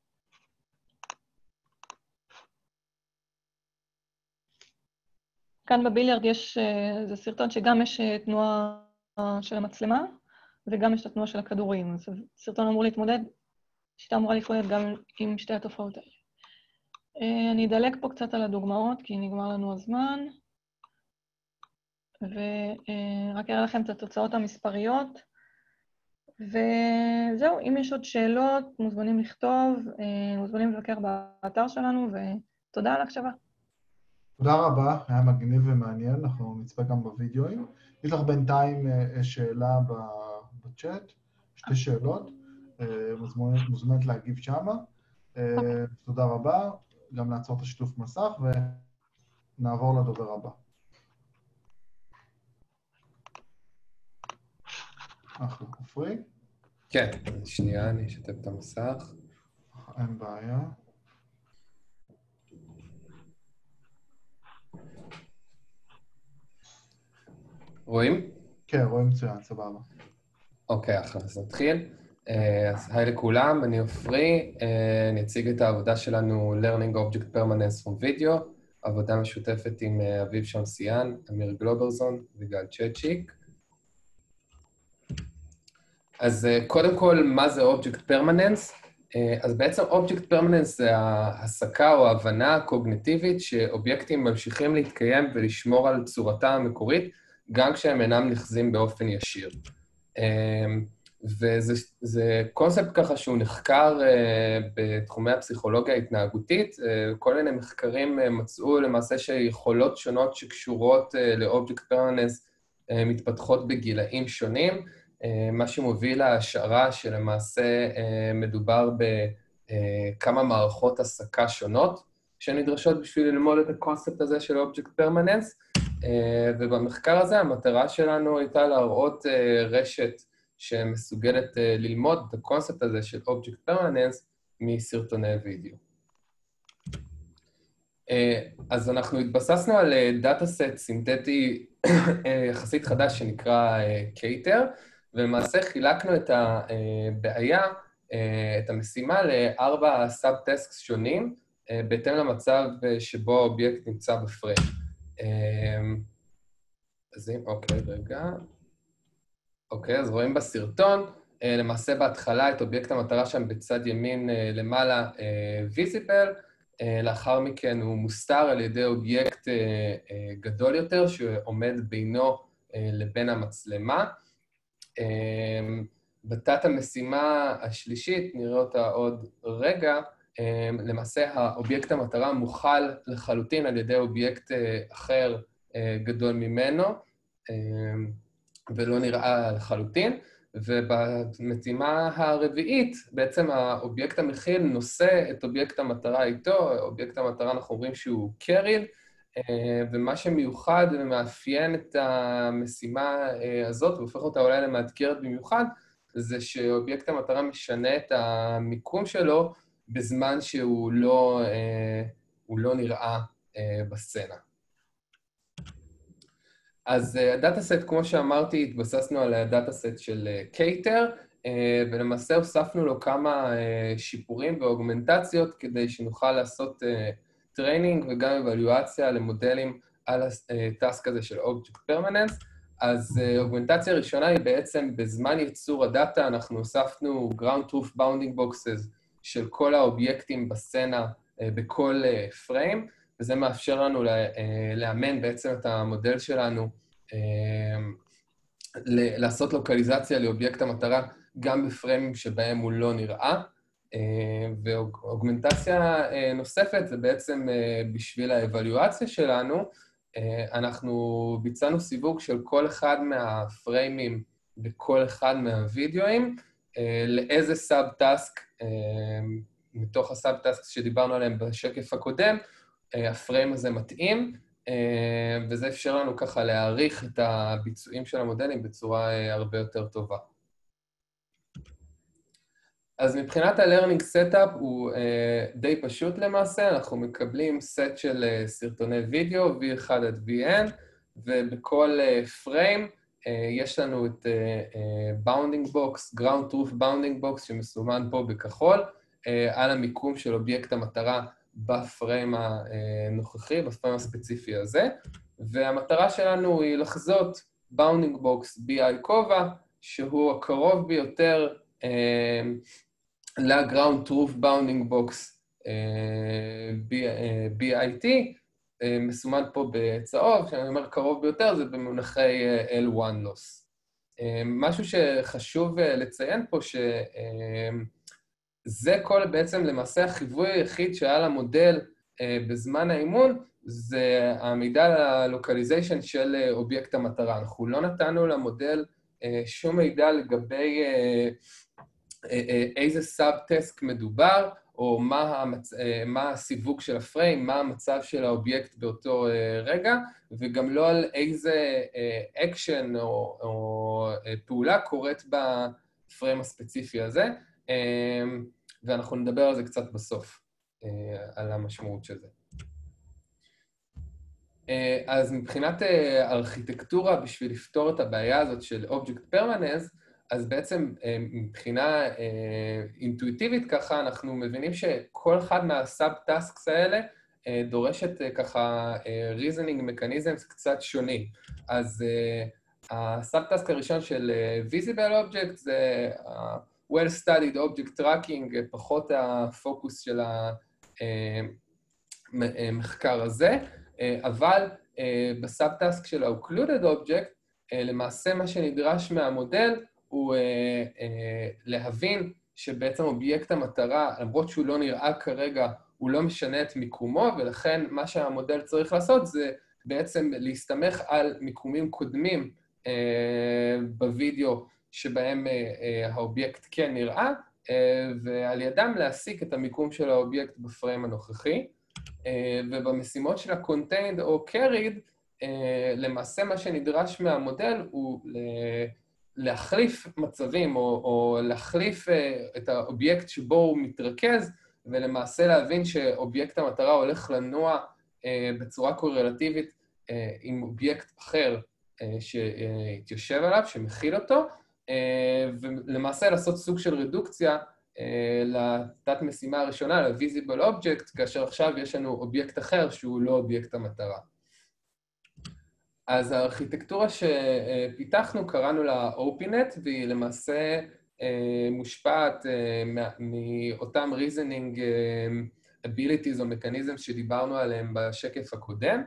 כאן בביליארד יש, זה סרטון שגם יש תנועה של המצלמה, וגם יש את התנועה של הכדורים. אז סרטון אמור להתמודד, שיטה אמורה להתמודד גם עם שתי התופעות האלה. אני אדלג פה קצת על הדוגמאות, כי נגמר לנו הזמן. ורק אראה לכם את התוצאות המספריות. וזהו, אם יש עוד שאלות, מוזמנים לכתוב, מוזמנים לבקר באתר שלנו, ותודה על ההקשבה. תודה רבה, היה מגניב ומעניין, אנחנו נצפה גם בווידאוים. יש לך בינתיים שאלה בצ'אט, שתי שאלות, מוזמנת להגיב שמה. תודה רבה, גם לעצור את השיתוף מסך, ונעבור לדובר הבא. אחלה, עופרי? כן, שנייה, אני אשתף את המסך. אין בעיה. רואים? כן, רואים מצוין, סבבה. אוקיי, אחלה, אז נתחיל. אז היי לכולם, אני עופרי, אני אציג את העבודה שלנו Learning Object Permanence from Video, עבודה משותפת עם אביב שמסיאן, אמיר גלוברזון וגל צ'צ'יק. אז קודם כל, מה זה Object Permanence? אז בעצם Object Permanence זה ההסקה או ההבנה הקוגניטיבית שאובייקטים ממשיכים להתקיים ולשמור על צורתם המקורית, גם כשהם אינם נחזים באופן ישיר. וזה קונספט ככה שהוא נחקר בתחומי הפסיכולוגיה ההתנהגותית. כל מיני מחקרים מצאו למעשה שיכולות שונות שקשורות ל-Object Permanence מתפתחות בגילאים שונים, מה שמוביל להשערה שלמעשה מדובר בכמה מערכות הסקה שונות שנדרשות בשביל ללמוד את הקונספט הזה של Object Permanence, ובמחקר הזה המטרה שלנו הייתה להראות רשת שמסוגלת ללמוד את הקונספט הזה של Object Permanence מסרטוני וידאו. אז אנחנו התבססנו על דאטה-סט סינתטי יחסית חדש שנקרא קייטר, ולמעשה חילקנו את הבעיה, את המשימה, לארבע סאב-טסקס שונים, בהתאם למצב שבו האובייקט נמצא בפריים. אז אם, אוקיי, רגע. אוקיי, אז רואים בסרטון, למעשה בהתחלה את אובייקט המטרה שם בצד ימין למעלה ויזיבל, לאחר מכן הוא מוסתר על ידי אובייקט גדול יותר, שעומד בינו לבין המצלמה. בתת המשימה השלישית, נראה אותה עוד רגע, למעשה האובייקט המטרה מוכל לחלוטין על ידי אובייקט אחר גדול ממנו, ולא נראה לחלוטין. ובמשימה הרביעית, בעצם האובייקט המכיל נושא את אובייקט המטרה איתו. אובייקט המטרה אנחנו אומרים שהוא קריל, ומה שמיוחד ומאפיין את המשימה הזאת, והופך אותה אולי למאתגרת במיוחד, זה שאובייקט המטרה משנה את המיקום שלו בזמן שהוא לא, הוא לא נראה בסצנה. אז הדאטה-סט, כמו שאמרתי, התבססנו על הדאטה-סט של קייטר, ולמעשה הוספנו לו כמה שיפורים ואוגמנטציות כדי שנוכל לעשות טריינינג וגם אבלואציה למודלים על הטאסק הזה של Object Permanence. אז אוגמנטציה ראשונה היא בעצם בזמן ייצור הדאטה, אנחנו הוספנו Ground Truth Bounding Boxes של כל האובייקטים בסצנה בכל פריים, וזה מאפשר לנו לאמן בעצם את המודל שלנו, לעשות לוקליזציה לאובייקט המטרה גם בפריימים שבהם הוא לא נראה, ואוגמנטציה נוספת זה בעצם בשביל האבלואציה שלנו, אנחנו ביצענו סיווג של כל אחד מהפריימים בכל אחד מהווידאוים, לאיזה סאב-טאסק, מתוך הסאב-טאסק שדיברנו עליהם בשקף הקודם, הפריים הזה מתאים, וזה אפשר לנו ככה להעריך את הביצועים של המודלים בצורה הרבה יותר טובה. אז מבחינת ה-Learning Setup הוא די פשוט למעשה, אנחנו מקבלים סט של סרטוני וידאו, וי אחת עד וי אן, ובכל פריים יש לנו את Bounding Box, Ground Truth Bounding Box, שמסומן פה בכחול, על המיקום של אובייקט המטרה בפריים הנוכחי, בפריים הספציפי הזה, והמטרה שלנו היא לחזות Bounding Box בי איי כובע, שהוא הקרוב ביותר ל-Ground Truth Bounding Box בי איי טי, מסומן פה בצהוב, כשאני אומר קרוב ביותר זה במונחי אל וואן loss. משהו שחשוב לציין פה שזה כל בעצם למעשה החיווי היחיד שהיה למודל בזמן האימון, זה המידע ללוקליזיישן של אובייקט המטרה. אנחנו לא נתנו למודל שום מידע לגבי איזה סאב-טסק מדובר, או מה, המצ... מה הסיווג של הפריים, מה המצב של האובייקט באותו רגע, וגם לא על איזה אקשן או, או פעולה קורית בפריים הספציפי הזה, ואנחנו נדבר על זה קצת בסוף, על המשמעות של זה. אז מבחינת ארכיטקטורה, בשביל לפתור את הבעיה הזאת של Object Permanence, אז בעצם מבחינה אינטואיטיבית ככה, אנחנו מבינים שכל אחד מהסאב-טאסקס האלה דורשת ככה reasoning mechanisms קצת שונים. אז הסאב-טאסק הראשון של visible object זה well-studied object tracking, פחות הפוקוס של המחקר הזה, אבל בסאב-טאסק של ה-occluded object, למעשה מה שנדרש מהמודל, הוא uh, uh, להבין שבעצם אובייקט המטרה, למרות שהוא לא נראה כרגע, הוא לא משנה את מיקומו, ולכן מה שהמודל צריך לעשות זה בעצם להסתמך על מיקומים קודמים uh, בווידאו שבהם uh, uh, האובייקט כן נראה, uh, ועל ידם להסיק את המיקום של האובייקט בפריים הנוכחי, uh, ובמשימות של ה-contained או carried, uh, למעשה מה שנדרש מהמודל הוא ל... להחליף מצבים או, או להחליף uh, את האובייקט שבו הוא מתרכז, ולמעשה להבין שאובייקט המטרה הולך לנוע uh, בצורה קורלטיבית uh, עם אובייקט אחר uh, שיתיישב עליו, שמכיל אותו, uh, ולמעשה לעשות סוג של רדוקציה uh, לתת משימה הראשונה, ל-visible object, כאשר עכשיו יש לנו אובייקט אחר שהוא לא אובייקט המטרה. אז הארכיטקטורה שפיתחנו קראנו לה OpenNet, והיא למעשה מושפעת מאותם reasoning abilities או mechanisms שדיברנו עליהם בשקף הקודם.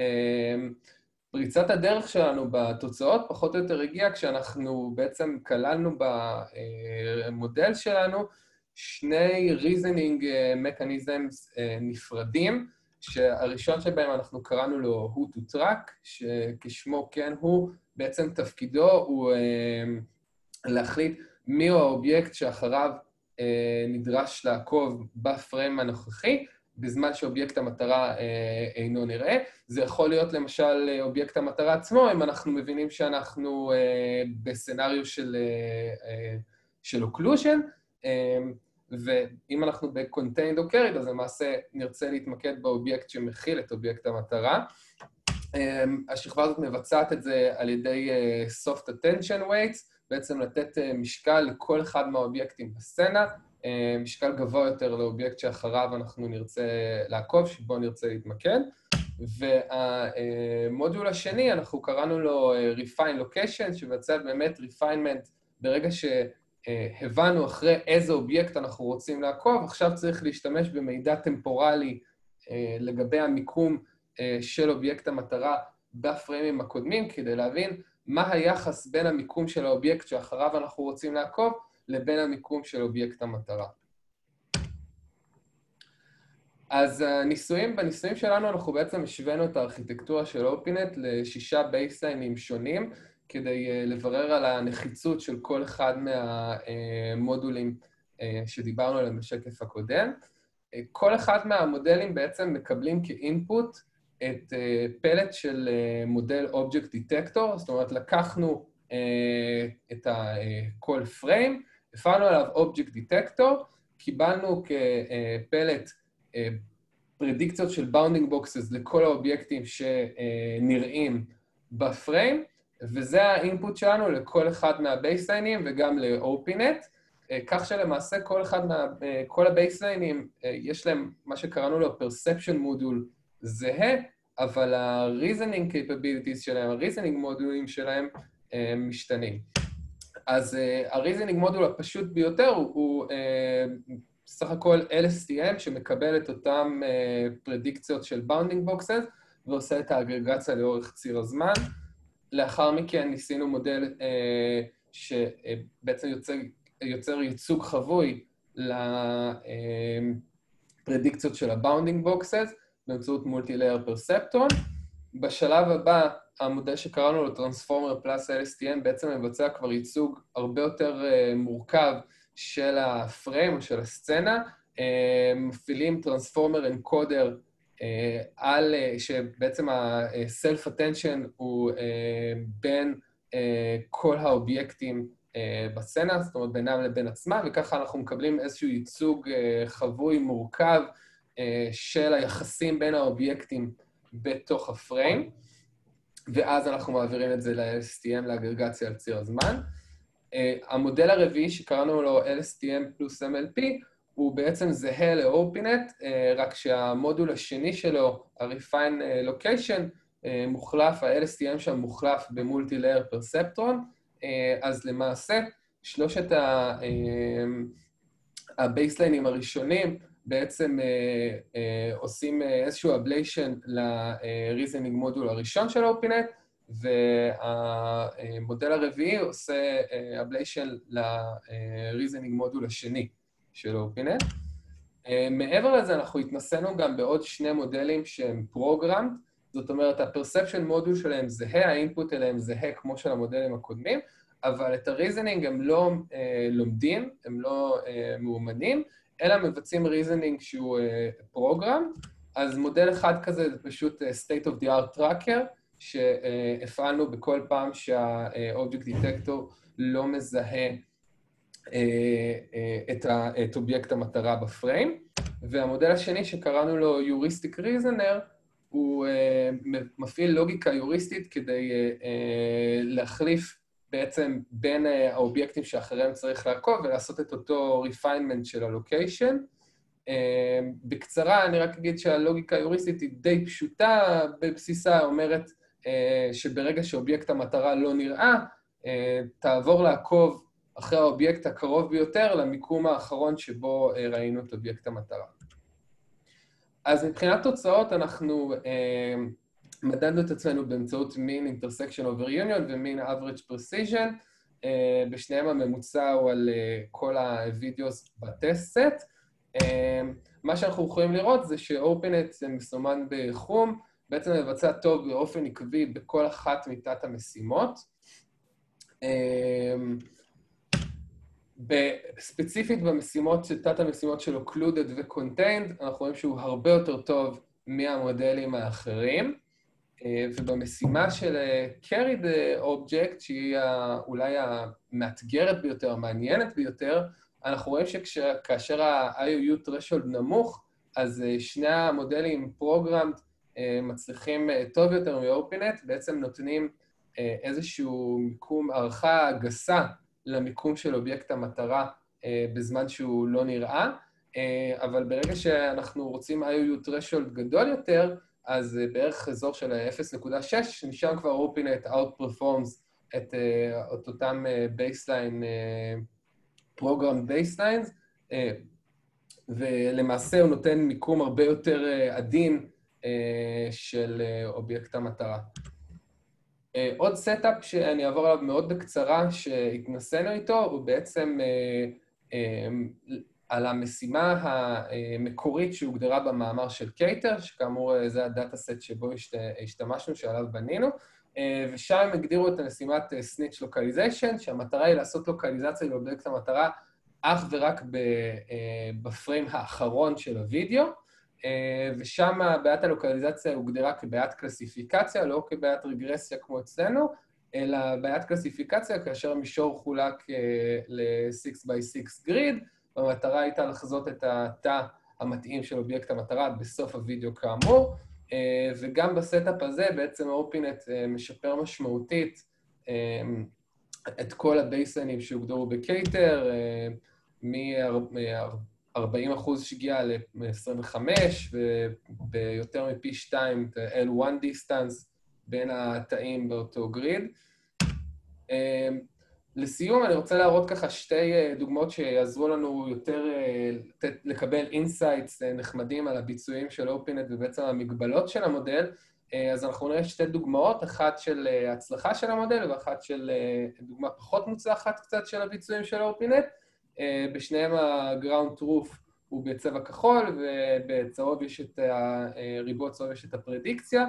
פריצת הדרך שלנו בתוצאות פחות או יותר הגיעה כשאנחנו בעצם כללנו במודל שלנו שני reasoning mechanisms נפרדים, שהראשון שבהם אנחנו קראנו לו who to track, שכשמו כן הוא, בעצם תפקידו הוא אה, להחליט מי הוא האובייקט שאחריו אה, נדרש לעקוב בפריים הנוכחי, בזמן שאובייקט המטרה אה, אינו נראה. זה יכול להיות למשל אובייקט המטרה עצמו, אם אנחנו מבינים שאנחנו אה, בסצנריו של, אה, אה, של occlusion, אה, ואם אנחנו ב-contained או carried, אז למעשה נרצה להתמקד באובייקט שמכיל את אובייקט המטרה. השכבה הזאת מבצעת את זה על ידי soft attention weights, בעצם לתת משקל לכל אחד מהאובייקטים בסצנה, משקל גבוה יותר לאובייקט שאחריו אנחנו נרצה לעקוב, שבו נרצה להתמקד. והמודול השני, אנחנו קראנו לו refine location, שבצע באמת refinement ברגע ש... הבנו אחרי איזה אובייקט אנחנו רוצים לעקוב, עכשיו צריך להשתמש במידע טמפורלי לגבי המיקום של אובייקט המטרה בפריימים הקודמים, כדי להבין מה היחס בין המיקום של האובייקט שאחריו אנחנו רוצים לעקוב, לבין המיקום של אובייקט המטרה. אז הניסויים, בניסויים שלנו אנחנו בעצם השווינו את הארכיטקטורה של אופינט לשישה בייסליינים שונים, כדי לברר על הנחיצות של כל אחד מהמודולים שדיברנו עליהם בשקף הקודם. כל אחד מהמודלים בעצם מקבלים כאינפוט את פלט של מודל Object Detector, זאת אומרת לקחנו את כל פריים, הפעלנו עליו Object Detector, קיבלנו כפלט פרדיקציות של bounding boxes לכל האובייקטים שנראים בפריים, וזה האינפוט שלנו לכל אחד מהבייסליינים וגם ל-OpenNet, כך שלמעשה כל אחד מה... כל הבייסליינים יש להם מה שקראנו לו perception מודול זהה, אבל ה-reasoning capabilities שלהם, ה-reasoning מודולים שלהם משתנים. אז ה-reasoning מודול הפשוט ביותר הוא סך הכל L S T M שמקבל את אותם פרדיקציות של bounding boxes ועושה את האגרגציה לאורך ציר הזמן. לאחר מכן ניסינו מודל שבעצם יוצר, יוצר ייצוג חבוי לפרדיקציות של ה-bounding boxes באמצעות multi-layer perceptron. בשלב הבא, המודל שקראנו לו Transformer Plus L S T M בעצם מבצע כבר ייצוג הרבה יותר מורכב של הפריים או של הסצנה, מפעילים Transformer Encoder על, שבעצם ה-self-attention הוא בין כל האובייקטים בסצנה, זאת אומרת בינם לבין עצמם, וככה אנחנו מקבלים איזשהו ייצוג חבוי מורכב של היחסים בין האובייקטים בתוך הפריים, ואז אנחנו מעבירים את זה ל-L S T M לאגרגציה על ציר הזמן. המודל הרביעי שקראנו לו L S T M פלוס M L P, הוא בעצם זהה ל-OpenNet, רק שהמודול השני שלו, ה-Refine Location, מוחלף, ה-L S T M שם מוחלף ב-Multi-Layer Perceptron, אז למעשה שלושת הבייסליינים הראשונים בעצם עושים איזשהו אבליישן ל-Reasoning מודול הראשון של OpenNet, והמודל הרביעי עושה אבליישן ל-Reasoning מודול השני של OpenNet. מעבר לזה אנחנו התנסינו גם בעוד שני מודלים שהם פרוגרמד, זאת אומרת ה-Perception מודול שלהם זהה, האינפוט אליהם זהה כמו של המודלים הקודמים, אבל את ה-Reasoning הם לא לומדים, הם לא מאומנים, אלא מבצעים Reasoning שהוא פרוגרם. אז מודל אחד כזה זה פשוט State of the Art Tracker, שהפעלנו בכל פעם שה-Object Detector לא מזהה את, ה, את אובייקט המטרה בפריים, והמודל השני שקראנו לו Heuristic Reasoner, הוא מפעיל לוגיקה יוריסטית כדי להחליף בעצם בין האובייקטים שאחריהם צריך לעקוב ולעשות את אותו refinement של הלוקיישן. בקצרה אני רק אגיד שהלוגיקה היוריסטית היא די פשוטה, בבסיסה אומרת שברגע שאובייקט המטרה לא נראה, תעבור לעקוב אחרי האובייקט הקרוב ביותר למיקום האחרון שבו ראינו את אובייקט המטרה. אז מבחינת תוצאות אנחנו מדדנו את עצמנו באמצעות mean intersection over union ו-mean average precision, בשניהם הממוצע הוא על כל הווידאוס בטסט סט. מה שאנחנו יכולים לראות זה ש-OpenNet מסומן בחום, בעצם מבצע טוב באופן עקבי בכל אחת מתת המשימות. ספציפית במשימות, תת המשימות שלו Occluded ו-Contained, אנחנו רואים שהוא הרבה יותר טוב מהמודלים האחרים, ובמשימה של Carried Object, שהיא אולי המאתגרת ביותר, המעניינת ביותר, אנחנו רואים שכאשר ה-I O U threshold נמוך, אז שני המודלים Programmed מצליחים טוב יותר מ-OpenNet, בעצם נותנים איזשהו מיקום, הערכה גסה למיקום של אובייקט המטרה בזמן שהוא לא נראה, אבל ברגע שאנחנו רוצים I O U threshold גדול יותר, אז בערך אזור של אפס נקודה שש, נשאר כבר OpenNet outperforms את, את אותם baseline, program baselines, ולמעשה הוא נותן מיקום הרבה יותר עדין של אובייקט המטרה. עוד סטאפ שאני אעבור עליו מאוד בקצרה, שהתנסינו איתו, הוא בעצם על המשימה המקורית שהוגדרה במאמר של קייטר, שכאמור זה הדאטה סט שבו השתמשנו, שעליו בנינו, ושם הם הגדירו את המשימת Snitch Localization, שהמטרה היא לעשות לוקליזציה לאובייקט המטרה אך ורק בפריים האחרון של הוידאו, ושם בעיית הלוקליזציה הוגדרה כבעיית קלסיפיקציה, לא כבעיית רגרסיה כמו אצלנו, אלא בעיית קלסיפיקציה כאשר המישור חולק ל-six by six גריד, והמטרה הייתה לחזות את התא המתאים של אובייקט המטרה בסוף הוידאו כאמור, וגם בסטאפ הזה בעצם האופינט משפר משמעותית את כל הבייסליינים שהוגדרו בקייטר, מ-ארבעים אחוז שהגיע ל-עשרים וחמש, וביותר מפי שתיים את אל וואן דיסטנס בין התאים באותו גריד. לסיום, אני רוצה להראות ככה שתי דוגמאות שיעזרו לנו יותר לקבל אינסייטס נחמדים על הביצועים של אופינט ובעצם המגבלות של המודל. אז אנחנו נראה שתי דוגמאות, אחת של הצלחה של המודל ואחת של דוגמה פחות מוצלחת קצת של הביצועים של אופינט. בשניהם ה-ground truth הוא בצבע כחול, ובצהוב יש את הריבוע צהוב יש את הפרדיקציה.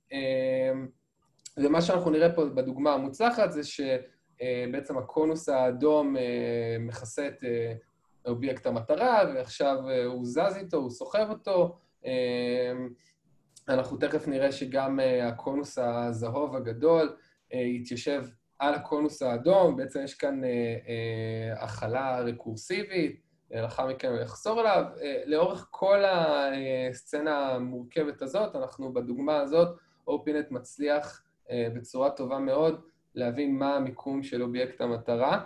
ומה שאנחנו נראה פה בדוגמה המוצלחת זה שבעצם הקונוס האדום מכסה את אובייקט המטרה, ועכשיו הוא זז איתו, הוא סוחב אותו. אנחנו תכף נראה שגם הקונוס הזהוב הגדול יתיישב על הקונוס האדום, בעצם יש כאן הכלה רקורסיבית, לאחר מכן הוא יחזור אליו. לאורך כל הסצנה המורכבת הזאת, אנחנו בדוגמה הזאת, אופינט מצליח בצורה טובה מאוד להבין מה המיקום של אובייקט המטרה.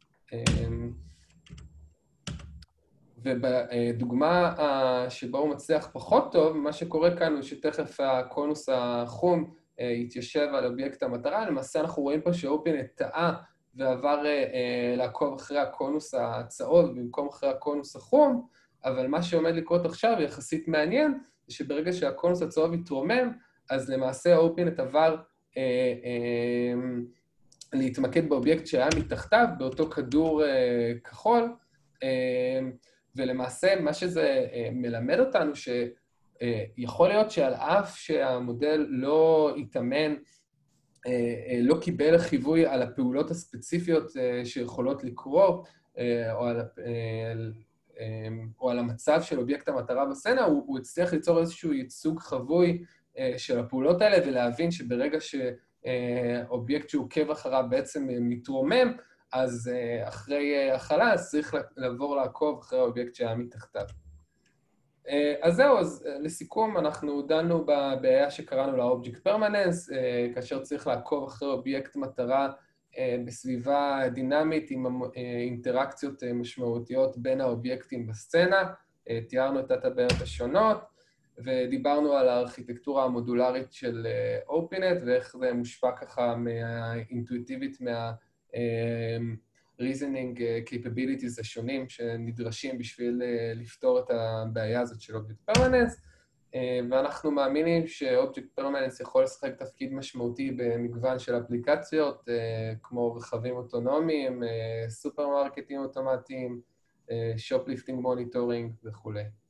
ובדוגמה שבה הוא מצליח פחות טוב, מה שקורה כאן הוא שתכף הקונוס החום יתיישב על אובייקט המטרה, למעשה אנחנו רואים פה שאופינט טעה ועבר לעקוב אחרי הקונוס הצהוב במקום אחרי הקונוס החום, אבל מה שעומד לקרות עכשיו יחסית מעניין, זה שברגע שהקונוס הצהוב יתרומם, אז למעשה אופינט עבר אה, אה, להתמקד באובייקט שהיה מתחתיו, באותו כדור אה, כחול, אה, ולמעשה מה שזה אה, מלמד אותנו שיכול להיות שעל אף שהמודל לא התאמן, אה, אה, לא קיבל חיווי על הפעולות הספציפיות אה, שיכולות לקרות, אה, או על... אה, או על המצב של אובייקט המטרה בסצנה, הוא, הוא הצליח ליצור איזשהו ייצוג חבוי של הפעולות האלה, ולהבין שברגע שאובייקט שהוא עוקב אחריו בעצם מתרומם, אז אחרי החלה, אז צריך לעבור לעקוב אחרי האובייקט שהיה מתחתיו. אז זהו, אז לסיכום, אנחנו דנו בבעיה שקראנו לה-Object Permanence, כאשר צריך לעקוב אחרי אובייקט מטרה בסביבה דינמית עם אינטראקציות משמעותיות בין האובייקטים בסצנה, תיארנו את הבעיות השונות, ודיברנו על הארכיטקטורה המודולרית של אופינט, ואיך זה מושפע ככה מהאינטואיטיבית, מה-reasoning capabilities השונים שנדרשים בשביל לפתור את הבעיה הזאת של Object Permanence, ואנחנו מאמינים ש-Object Permanence יכול לשחק תפקיד משמעותי במגוון של אפליקציות, כמו רכבים אוטונומיים, סופרמרקטים אוטומטיים, shoplifting monitoring וכו'.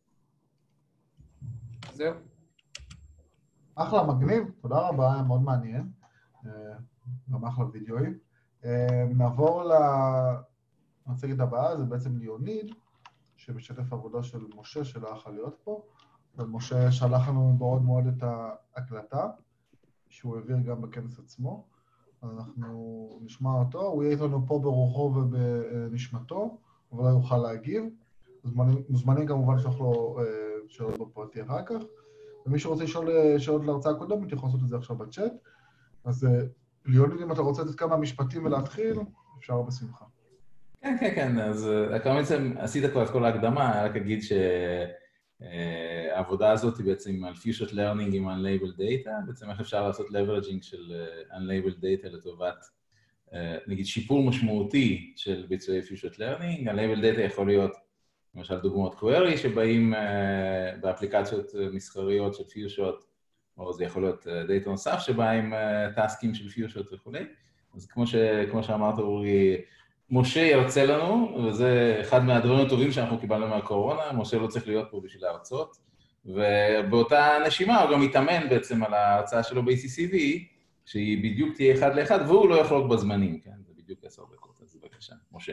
זהו. אחלה, מגניב, תודה רבה, מאוד מעניין. גם אחלה וידאוים. נעבור למצגת הבאה, זה בעצם ליאוניד, שמשתף עבודה של משה שלא יכול להיות פה. ומשה שלח לנו מאוד מאוד את ההקלטה, שהוא העביר גם בכנס עצמו, אז אנחנו נשמע אותו, הוא יהיה איתנו פה ברוחו ובנשמתו, אבל לא יוכל להגיב, מוזמנים כמובן לשלוח לו שאלות בפרטי אחר כך, ומי שרוצה לשאול שאלות להרצאה הקודמת, יכול לעשות את זה עכשיו בצ'אט, אז ליאוניד, אם אתה רוצה לתת כמה משפטים ולהתחיל, אפשר בשמחה. כן, כן, כן, אז כמה בעצם עשית כבר את כל ההקדמה, רק אגיד ש... העבודה הזאת היא בעצם על Few-Shot Learning עם Unlabeled Data, בעצם איך אפשר לעשות leveraging של Unlabeled Data לטובת, נגיד, שיפור משמעותי של ביצועי Few-Shot Learning. Unlabeled Data יכול להיות, למשל, דוגמאות query שבאים באפליקציות מסחריות של Few-Shot, או זה יכול להיות דאטה נוסף שבאים טאסקים של Few-Shot וכו'. אז כמו, ש, כמו שאמרת, אורי, משה ירצה לנו, וזה אחד מהדברים הטובים שאנחנו קיבלנו מהקורונה, משה לא צריך להיות פה בשביל להרצות, ובאותה נשימה הוא גם מתאמן בעצם על ההרצאה שלו ב-A C C V, שהיא בדיוק תהיה אחד לאחד, והוא לא יחלוק בזמנים, כן? זה בדיוק עשר דקות, אז בבקשה, משה.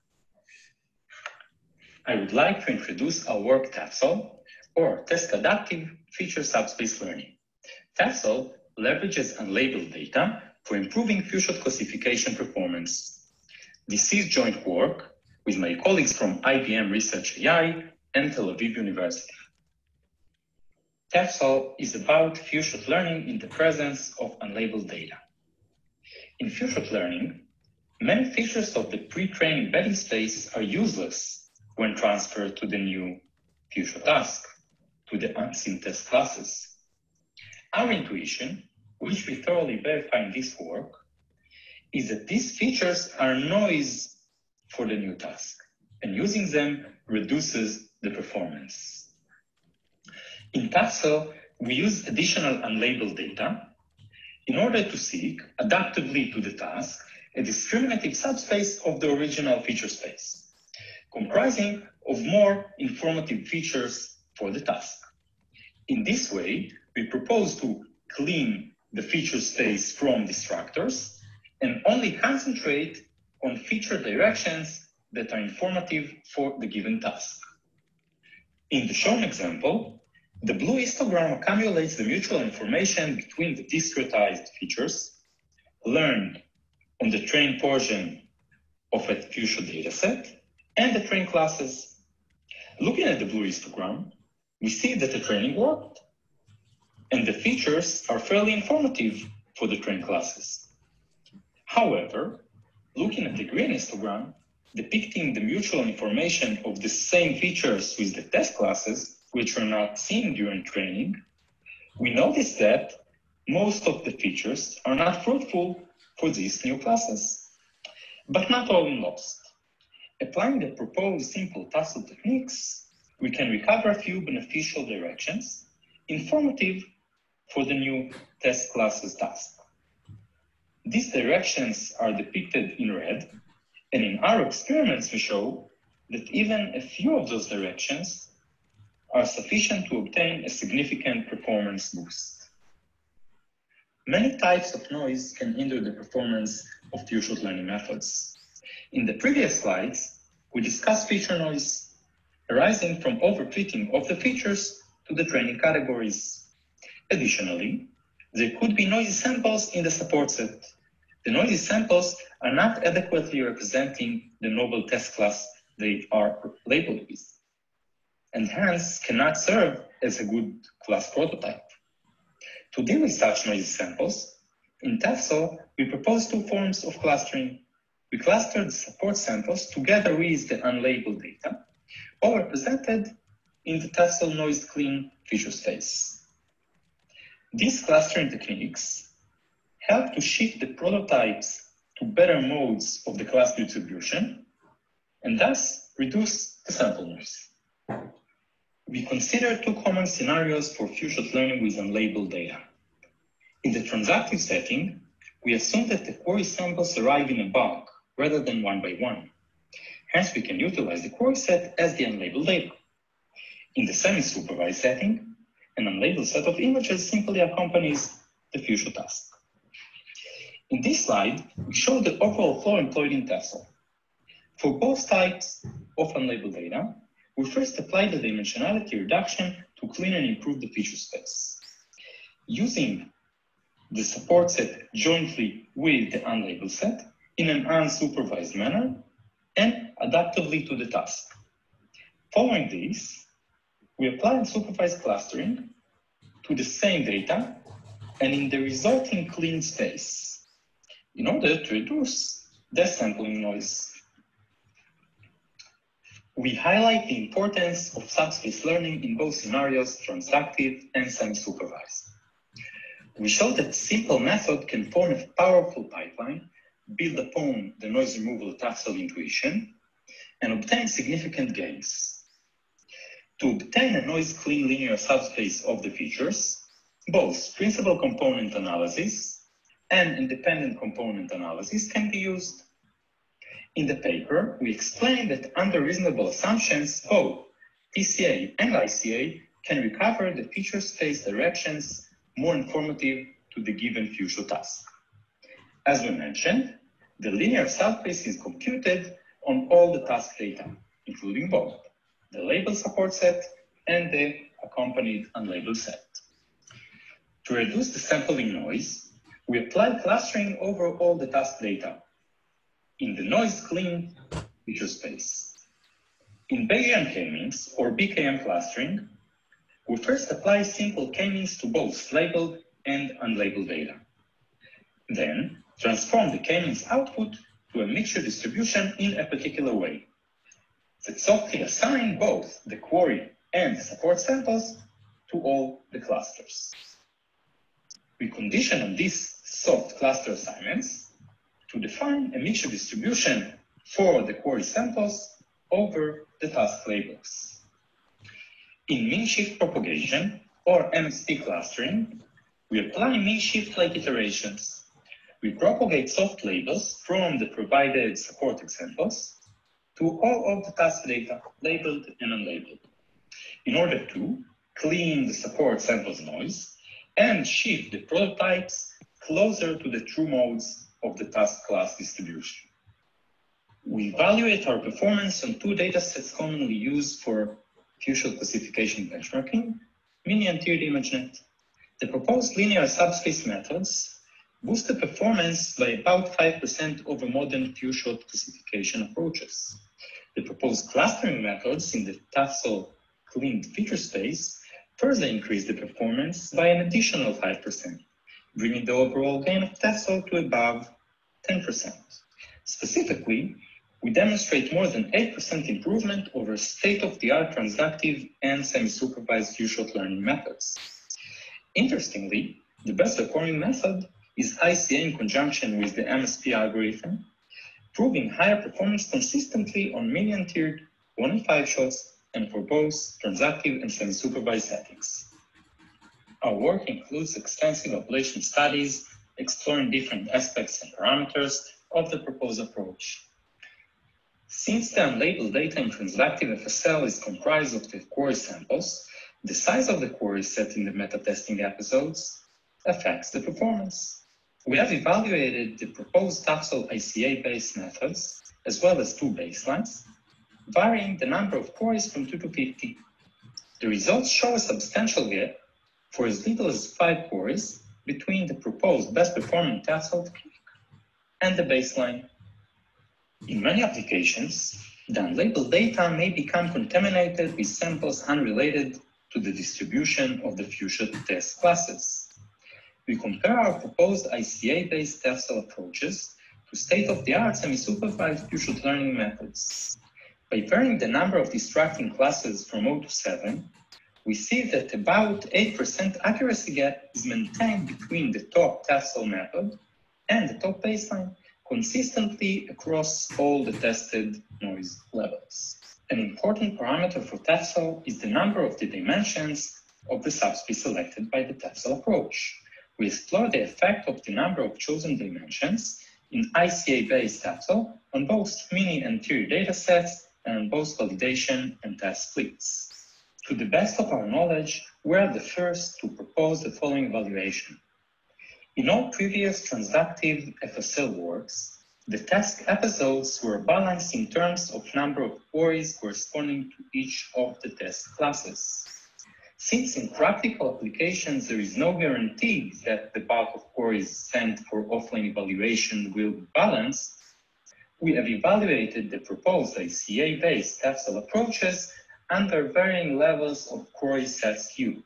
I would like to introduce our work T A F S L, or Task Adaptive Feature Subspace Learning. T A F S L leverages unlabeled data for improving feature classification performance. This is joint work with my colleagues from I B M Research A I and Tel Aviv University. T A F S L is about feature learning in the presence of unlabeled data. In feature learning, many features of the pre-trained embedding space are useless when transferred to the new future task, to the unseen test classes. Our intuition, which we thoroughly verify in this work, is that these features are noise for the new task, and using them reduces the performance. In T A F S L, we use additional unlabeled data in order to seek, adaptively to the task, a discriminative subspace of the original feature space, comprising of more informative features for the task. In this way, we propose to clean the feature space from distractors and only concentrate on feature directions that are informative for the given task. In the shown example, the blue histogram accumulates the mutual information between the discretized features learned on the trained portion of a future dataset and the trained classes. Looking at the blue histogram, we see that the training worked, and the features are fairly informative for the trained classes. However, looking at the green histogram, depicting the mutual information of the same features with the test classes, which are not seen during training, we notice that most of the features are not fruitful for these new classes, but not all lost. Applying the proposed simple tassel techniques, we can recover a few beneficial directions, informative for the new test classes task. These directions are depicted in red, and in our experiments we show that even a few of those directions are sufficient to obtain a significant performance boost. Many types of noise can hinder the performance of feature learning methods. In the previous slides, we discussed feature noise arising from overfitting of the features to the training categories. Additionally, there could be noisy samples in the support set. The noisy samples are not adequately representing the novel test class they are labeled with, and hence cannot serve as a good class prototype. To deal with such noisy samples, in T A F S L, we propose two forms of clustering. We cluster the support samples together with the unlabeled data, all represented in the T A F S L noise clean feature space. These clustering techniques help to shift the prototypes to better modes of the class distribution, and thus reduce the sample noise. We consider two common scenarios for future learning with unlabeled data. In the transactive setting, we assume that the query samples arrive in a bulk rather than one by one. Hence, we can utilize the query set as the unlabeled data. In the semi-supervised setting, an unlabeled set of images simply accompanies the future task. In this slide, we show the overall flow employed in T A F S L. For both types of unlabeled data, we first apply the dimensionality reduction to clean and improve the feature space. Using the support set jointly with the unlabeled set in an unsupervised manner and adaptively to the task. Following this, we apply unsupervised clustering to the same data and in the resulting clean space in order to reduce the sampling noise. We highlight the importance of subspace learning in both scenarios, transactive and semi-supervised. We show that simple method can form a powerful pipeline, build upon the noise removal T A F S L intuition, and obtain significant gains. To obtain a noise-clean linear subspace of the features, both principal component analysis and independent component analysis can be used. In the paper, we explain that under reasonable assumptions, both T C A and I C A can recover the feature space directions more informative to the given future task. As we mentioned, the linear subspace is computed on all the task data, including both the label support set and the accompanied unlabeled set. To reduce the sampling noise, we apply clustering over all the task data in the noise-clean feature space. In Bayesian k-means, or B K M clustering, we first apply simple k-means to both labeled and unlabeled data. Then, transform the k-means output to a mixture distribution in a particular way that softly assign both the query and the support samples to all the clusters. We condition on these soft cluster assignments to define a mixture distribution for the query samples over the task labels. In mean-shift propagation, or M S P clustering, we apply mean-shift-like iterations. We propagate soft labels from the provided support examples to all of the task data, labeled and unlabeled, in order to clean the support samples noise and shift the prototypes closer to the true modes of the task class distribution. We evaluate our performance on two datasets commonly used for future classification benchmarking, Mini and tiered ImageNet. The proposed linear subspace methods boost the performance by about five percent over modern few-shot classification approaches. The proposed clustering methods in the Tafsol cleaned feature space further increase the performance by an additional five percent, bringing the overall gain of Tafsol to above ten percent. Specifically, we demonstrate more than eight percent improvement over state-of-the-art transductive and semi-supervised few-shot learning methods. Interestingly, the best performing method is I C A in conjunction with the M S P algorithm, proving higher performance consistently on mini and tiered one and five shots and for both transductive and semi-supervised settings. Our work includes extensive ablation studies exploring different aspects and parameters of the proposed approach. Since the unlabeled data in transductive F S L is comprised of the query samples, the size of the query set in the meta-testing episodes affects the performance. We have evaluated the proposed Tafsol I C A-based methods, as well as two baselines, varying the number of queries from two to fifty. The results show a substantial gap for as little as five queries between the proposed best-performing Tafsol technique and the baseline. In many applications, the unlabeled data may become contaminated with samples unrelated to the distribution of the few-shot test classes. We compare our proposed I C A-based Tafsol approaches to state-of-the-art semi-supervised few-shot learning methods. By varying the number of distracting classes from zero to seven, we see that about eight percent accuracy gap is maintained between the top Tafsol method and the top baseline, consistently across all the tested noise levels. An important parameter for Tafsol is the number of the dimensions of the subspace selected by the Tafsol approach. We explore the effect of the number of chosen dimensions in I C A-based Tafsol on both mini and tiered datasets and on both validation and test splits. To the best of our knowledge, we are the first to propose the following evaluation. In all previous transductive F S L works, the task episodes were balanced in terms of number of queries corresponding to each of the test classes. Since in practical applications there is no guarantee that the bulk of queries sent for offline evaluation will be balanced, we have evaluated the proposed I C A-based Tafsol approaches under varying levels of query set skew.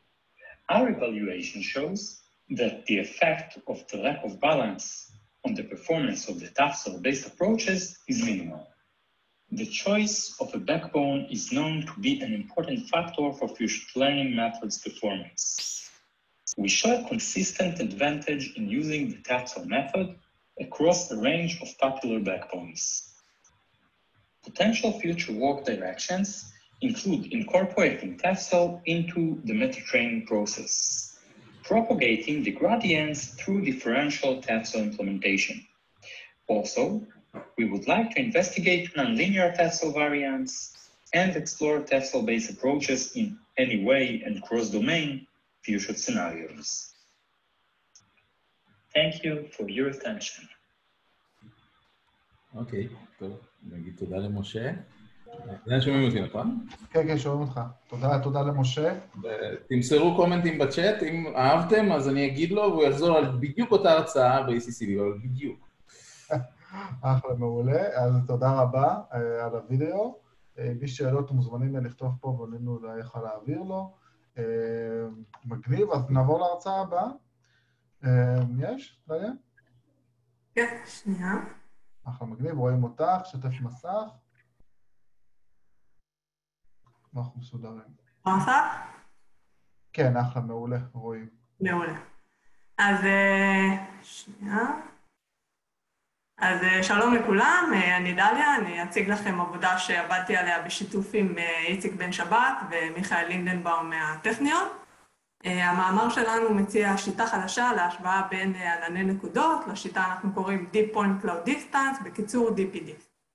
Our evaluation shows that the effect of the lack of balance on the performance of the Tafsol-based approaches is minimal. The choice of a backbone is known to be an important factor for future learning methods performance. We show a consistent advantage in using the Tafsol method across a range of popular backbones. Potential future work directions include incorporating Tafsol into the meta-training process, propagating the gradients through differential Tafsol implementation. Also, we would like to investigate nonlinear tensor variants and explore tensor-based approaches in any way and cross-domain future scenarios. Thank you for your attention. אוקיי, טוב, נגיד תודה למשה. אתם שומעים אותי, נכון? כן, כן, שומעים אותך. תודה, תודה למשה. תמסרו קומנטים בצ'אט, אם אהבתם, אז אני אגיד לו, והוא יחזור על בדיוק אותה הרצאה ב-איי סי סי בי, אבל בדיוק. אחלה, מעולה. אז תודה רבה על הוידאו. מי שאלות מוזמנים לכתוב פה, ועלינו אולי יכול להעביר לו. מגניב, אז נעבור להרצאה הבאה. יש? דליה? כן, שנייה. אחלה, מגניב, רואים אותך, שתף מסך. אנחנו מסודרים. מסך? כן, אחלה, מעולה, רואים. מעולה. אז שנייה. אז שלום לכולם, אני דליה, אני אציג לכם עבודה שעבדתי עליה בשיתוף עם איציק בן שבת ומיכאל לינדנבאום מהטכניון. המאמר שלנו מציע שיטה חדשה להשוואה בין ענני נקודות, לשיטה אנחנו קוראים Deep Point Cloud Distance, בקיצור די פי די.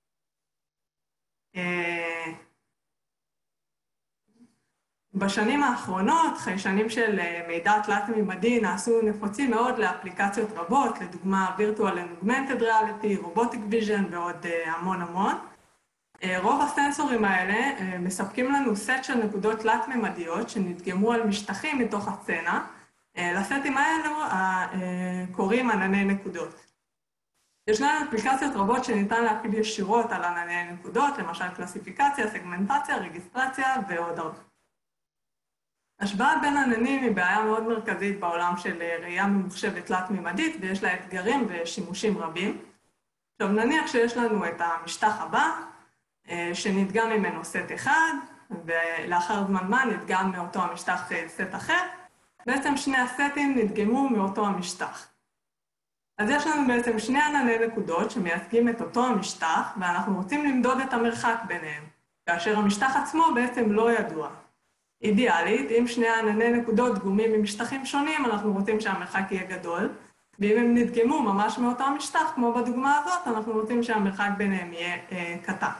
בשנים האחרונות, חיישנים של מידע תלת-ממדי נעשו נפוצים מאוד לאפליקציות רבות, לדוגמה Virtual Augmented Reality, Robotic Vision ועוד המון המון. רוב הסנסורים האלה מספקים לנו סט של נקודות תלת-ממדיות שנדגמו על משטחים מתוך הסצנה. לסטים האלו קוראים ענני נקודות. ישנן אפליקציות רבות שניתן להפעיל ישירות על ענני נקודות, למשל קלסיפיקציה, סגמנטציה, רגיסטרציה ועוד הרבה. השוואה בין עננים היא בעיה מאוד מרכזית בעולם של ראייה ממוחשבת תלת-ממדית, ויש לה אתגרים ושימושים רבים. עכשיו נניח שיש לנו את המשטח הבא, שנדגם ממנו סט אחד, ולאחר זמן מה נדגם מאותו המשטח סט אחר. בעצם שני הסטים נדגמו מאותו המשטח. אז יש לנו בעצם שני ענני נקודות שמייצגים את אותו המשטח, ואנחנו רוצים למדוד את המרחק ביניהם, כאשר המשטח עצמו בעצם לא ידוע. אידיאלית, אם שני ענני נקודות דגומים ממשטחים שונים, אנחנו רוצים שהמרחק יהיה גדול, ואם הם נדגמו ממש מאותו המשטח, כמו בדוגמה הזאת, אנחנו רוצים שהמרחק ביניהם יהיה אה, קטן.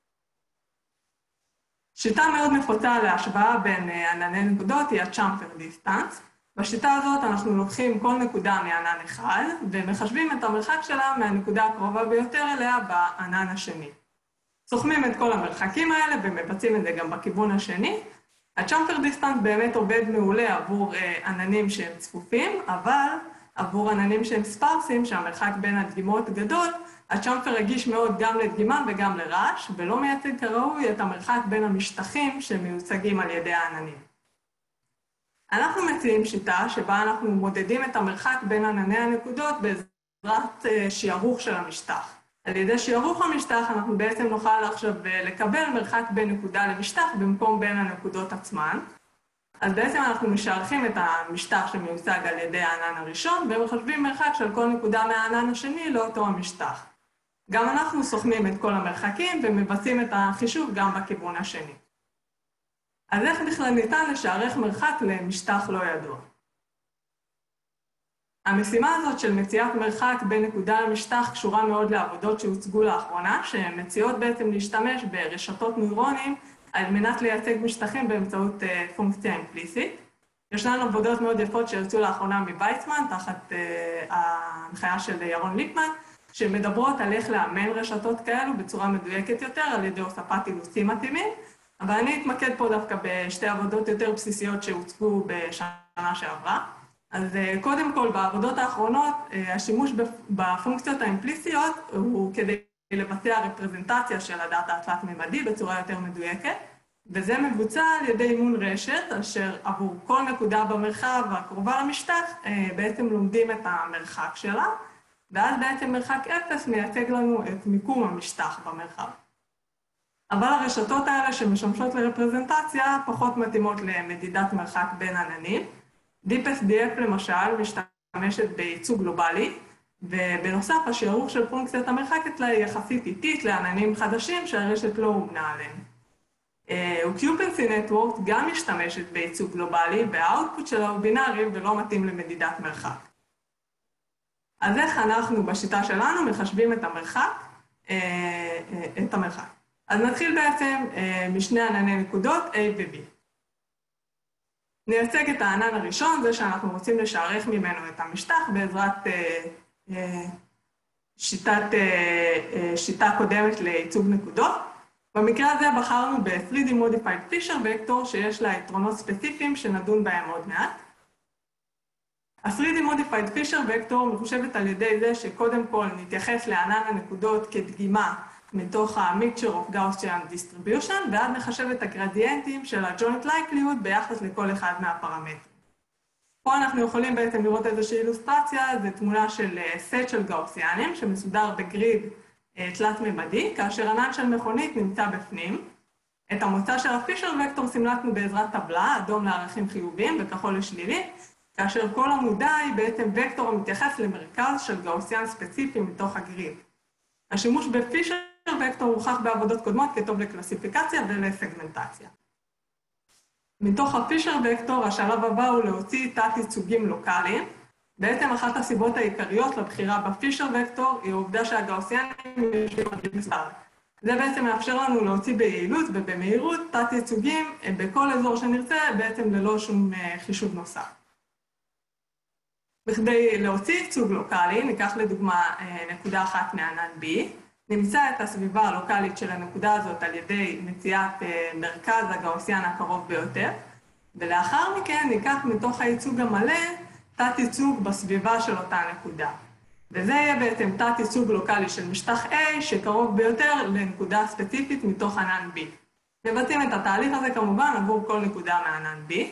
שיטה מאוד נפוצה להשוואה בין ענני נקודות היא ה-Chamfer Distance. בשיטה הזאת אנחנו לוקחים כל נקודה מענן אחד, ומחשבים את המרחק שלה מהנקודה הקרובה ביותר אליה בענן השני. סוכמים את כל המרחקים האלה ומבצעים את זה גם בכיוון השני. ה-Chamfer Distance באמת עובד מעולה עבור עננים שהם צפופים, אבל עבור עננים שהם ספרסים, שהמרחק בין הדגימות גדול, ה-Chamfer רגיש מאוד גם לדגימה וגם לרעש, ולא מייצג כראוי את המרחק בין המשטחים שמיוצגים על ידי העננים. אנחנו מציעים שיטה שבה אנחנו מודדים את המרחק בין ענני הנקודות בעזרת שיערוך של המשטח. על ידי שיערוך המשטח אנחנו בעצם נוכל עכשיו לקבל מרחק בין נקודה למשטח במקום בין הנקודות עצמן. אז בעצם אנחנו משערכים את המשטח שמיוצג על ידי הענן הראשון, ומחשבים מרחק של כל נקודה מהענן השני לאותו המשטח. גם אנחנו סוכמים את כל המרחקים ומבצעים את החישוב גם בכיוון השני. אז איך בכלל ניתן לשערך מרחק למשטח לא ידוע? המשימה הזאת של מציאת מרחק בין נקודה למשטח קשורה מאוד לעבודות שהוצגו לאחרונה, שהן מציעות בעצם להשתמש ברשתות נוירונים על מנת לייצג משטחים באמצעות uh, פונקציה אימפליסית. ישנן עבודות מאוד יפות שיצאו לאחרונה מוויצמן, תחת uh, ההנחיה של ירון ליפמן, שמדברות על איך לאמן רשתות כאלו בצורה מדויקת יותר על ידי הוספת אילוצים מתאימים, אבל אני אתמקד פה דווקא בשתי עבודות יותר בסיסיות שהוצגו בשנה שעברה. אז uh, קודם כל, בעבודות האחרונות, uh, השימוש בפונקציות האימפליסיות הוא כדי לבצע רפרזנטציה של הדאטה התלת-ממדי בצורה יותר מדויקת, וזה מבוצע על ידי אימון רשת, אשר עבור כל נקודה במרחב הקרובה למשטח, בעצם לומדים את המרחק שלה, ואז בעצם מרחק אפס מייצג לנו את מיקום המשטח במרחב. אבל הרשתות האלה שמשמשות לרפרזנטציה פחות מתאימות למדידת מרחק בין עננים. דיפ אס די אף למשל משתמשת בייצוג גלובלי, ובנוסף, השיערוך של פונקציית המרחק אצלה היא יחסית איטית לעננים חדשים שהרשת לא הובנה עליהם. Occupancy Network גם משתמשת בייצוג גלובלי, והאוטפוט שלה הוא בינארי ולא מתאים למדידת מרחק. אז איך אנחנו בשיטה שלנו מחשבים את המרחק? את המרחק. אז נתחיל בעצם משני ענני נקודות A ו-B. נייצג את הענן הראשון, זה שאנחנו רוצים לשערך ממנו את המשטח בעזרת שיטת, שיטה קודמת לייצוג נקודות. במקרה הזה בחרנו ב-תרי די Modified Fisher Vector שיש לה יתרונות ספציפיים שנדון בהם עוד מעט. ה-תרי די Modified Fisher Vector מחושבת על ידי זה שקודם כל נתייחס לענן הנקודות כדגימה מתוך ה-Mixture of Gaussian Distribution, ועד נחשב את הגרדיאנטים של ה-Joint Likelihood ביחס לכל אחד מהפרמטרים. פה אנחנו יכולים בעצם לראות איזושהי אילוסטרציה, זו תמונה של סט של גאוסיאנים שמסודר בגריד תלת-ממדי, כאשר ענן של מכונית נמצא בפנים. את המוצא של הפישר וקטור סימלנו בעזרת טבלה, אדום לערכים חיוביים וכחול לשלילי, כאשר כל עמודה היא בעצם וקטור המתייחס למרכז של גאוסיאן ספציפי מתוך הגריד. השימוש בפישר וקטור הוכח בעבודות קודמות כטוב לקלסיפיקציה ולסגמנטציה. מתוך הפישר וקטור, השלב הבא הוא להוציא תת-ייצוגים לוקליים. בעצם אחת הסיבות העיקריות לבחירה בפישר וקטור היא העובדה שהגאוסיאנים יושבים על מספר. זה בעצם מאפשר לנו להוציא ביעילות ובמהירות תת-ייצוגים בכל אזור שנרצה, בעצם ללא שום חישוב נוסף. בכדי להוציא ייצוג לוקלי, ניקח לדוגמה נקודה אחת מענן B, נמצא את הסביבה הלוקלית של הנקודה הזאת על ידי מציאת מרכז הגאוסיאן הקרוב ביותר, ולאחר מכן ניקח מתוך הייצוג המלא תת-ייצוג בסביבה של אותה נקודה. וזה יהיה בעצם תת-ייצוג לוקלי של משטח A שקרוב ביותר לנקודה ספציפית מתוך ענן B. מבצעים את התהליך הזה כמובן עבור כל נקודה מענן B.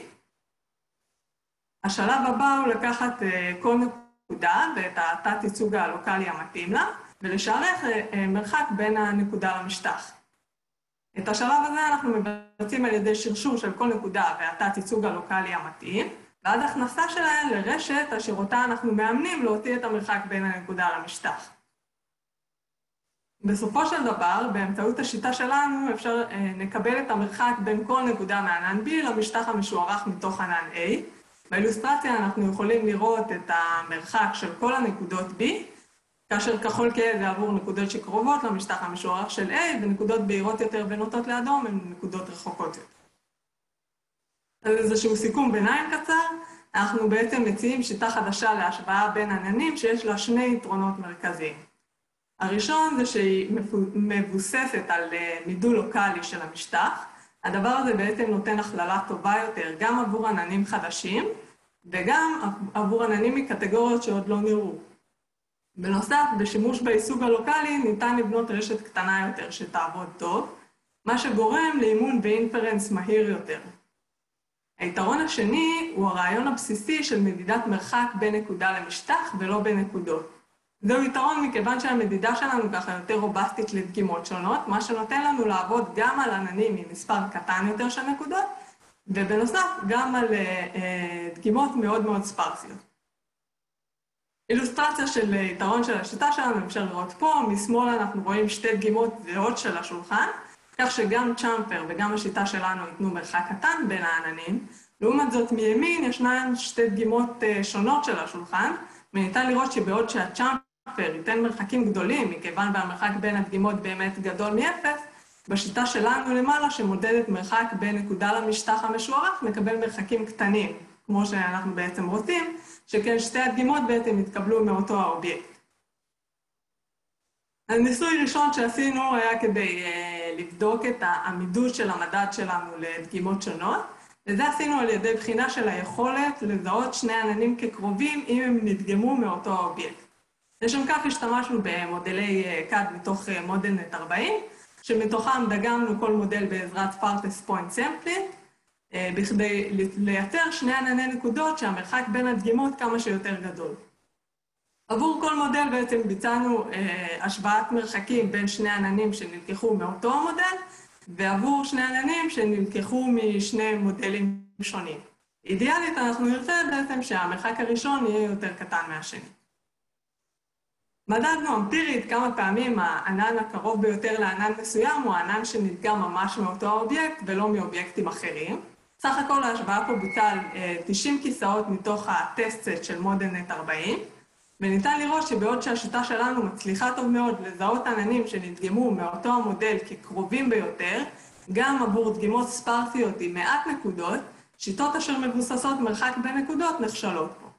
השלב הבא הוא לקחת כל נקודה ואת התת-ייצוג הלוקלי המתאים לה, ולשערך מרחק בין הנקודה למשטח. את השלב הזה אנחנו מבצעים על ידי שרשור של כל נקודה והתת-ייצוג הלוקלי המתאים, ועד הכנסה שלהן לרשת אשר אותה אנחנו מאמנים להוציא את המרחק בין הנקודה למשטח. בסופו של דבר, באמצעות השיטה שלנו, אפשר לקבל את המרחק בין כל נקודה מענן B למשטח המשוערך מתוך ענן A. באילוסטרציה אנחנו יכולים לראות את המרחק של כל הנקודות B, כאשר כחול כהה זה עבור נקודות שקרובות למשטח המשוערך של A, ונקודות בהירות יותר ונוטות לאדום הן נקודות רחוקות יותר. אז איזשהו סיכום ביניים קצר, אנחנו בעצם מציעים שיטה חדשה להשוואה בין עננים שיש לה שני יתרונות מרכזיים. הראשון זה שהיא מבוססת על מידול לוקלי של המשטח. הדבר הזה בעצם נותן הכללה טובה יותר גם עבור עננים חדשים, וגם עבור עננים מקטגוריות שעוד לא נראו. בנוסף, בשימוש בייצוג הלוקלי ניתן לבנות רשת קטנה יותר שתעבוד טוב, מה שגורם לאימון ואינפרנס מהיר יותר. היתרון השני הוא הרעיון הבסיסי של מדידת מרחק בין נקודה למשטח ולא בין נקודות. זהו יתרון מכיוון שהמדידה שלנו ככה יותר רובסטית לדגימות שונות, מה שנותן לנו לעבוד גם על עננים עם מספר קטן יותר של נקודות, ובנוסף גם על אה, דגימות מאוד מאוד ספרסיות. אילוסטרציה של יתרון של השיטה שלנו אפשר לראות פה, משמאל אנחנו רואים שתי דגימות זהות של השולחן, כך שגם צ'אמפר וגם השיטה שלנו ייתנו מרחק קטן בין העננים. לעומת זאת מימין ישנן שתי דגימות שונות של השולחן, וניתן לראות שבעוד שהצ'אמפר ייתן מרחקים גדולים, מכיוון והמרחק בין הדגימות באמת גדול מאפס, בשיטה שלנו למעלה שמודדת מרחק בין נקודה למשטח המשוערך, מקבל מרחקים קטנים, כמו שאנחנו בעצם רוצים, שכן שתי הדגימות בעצם יתקבלו מאותו האובייקט. הניסוי ראשון שעשינו היה כדי uh, לבדוק את העמידות של המדד שלנו לדגימות שונות, וזה עשינו על ידי בחינה של היכולת לזהות שני עננים כקרובים אם הם נדגמו מאותו האובייקט. לשם כך השתמשנו במודלי uh, קאד מתוך uh, מודלנט ארבעים, שמתוכם דגמנו כל מודל בעזרת farthest point sampling, uh, בכדי לייצר שני ענני נקודות שהמרחק בין הדגימות כמה שיותר גדול. עבור כל מודל בעצם ביצענו אה, השוואת מרחקים בין שני עננים שנלקחו מאותו המודל, ועבור שני עננים שנלקחו משני מודלים שונים. אידיאלית אנחנו נרצה בעצם שהמרחק הראשון יהיה יותר קטן מהשני. מדדנו אמפירית כמה פעמים הענן הקרוב ביותר לענן מסוים הוא הענן שנדגם ממש מאותו האובייקט ולא מאובייקטים אחרים. סך הכל ההשוואה פה בוטה על אה, תשעים כיסאות מתוך הטסט סט של מודלנט ארבעים, וניתן לראות שבעוד שהשיטה שלנו מצליחה טוב מאוד לזהות עננים שנדגמו מאותו המודל כקרובים ביותר, גם עבור דגימות ספרסיות עם מעט נקודות, שיטות אשר מבוססות מרחק בין נקודות נכשלות פה.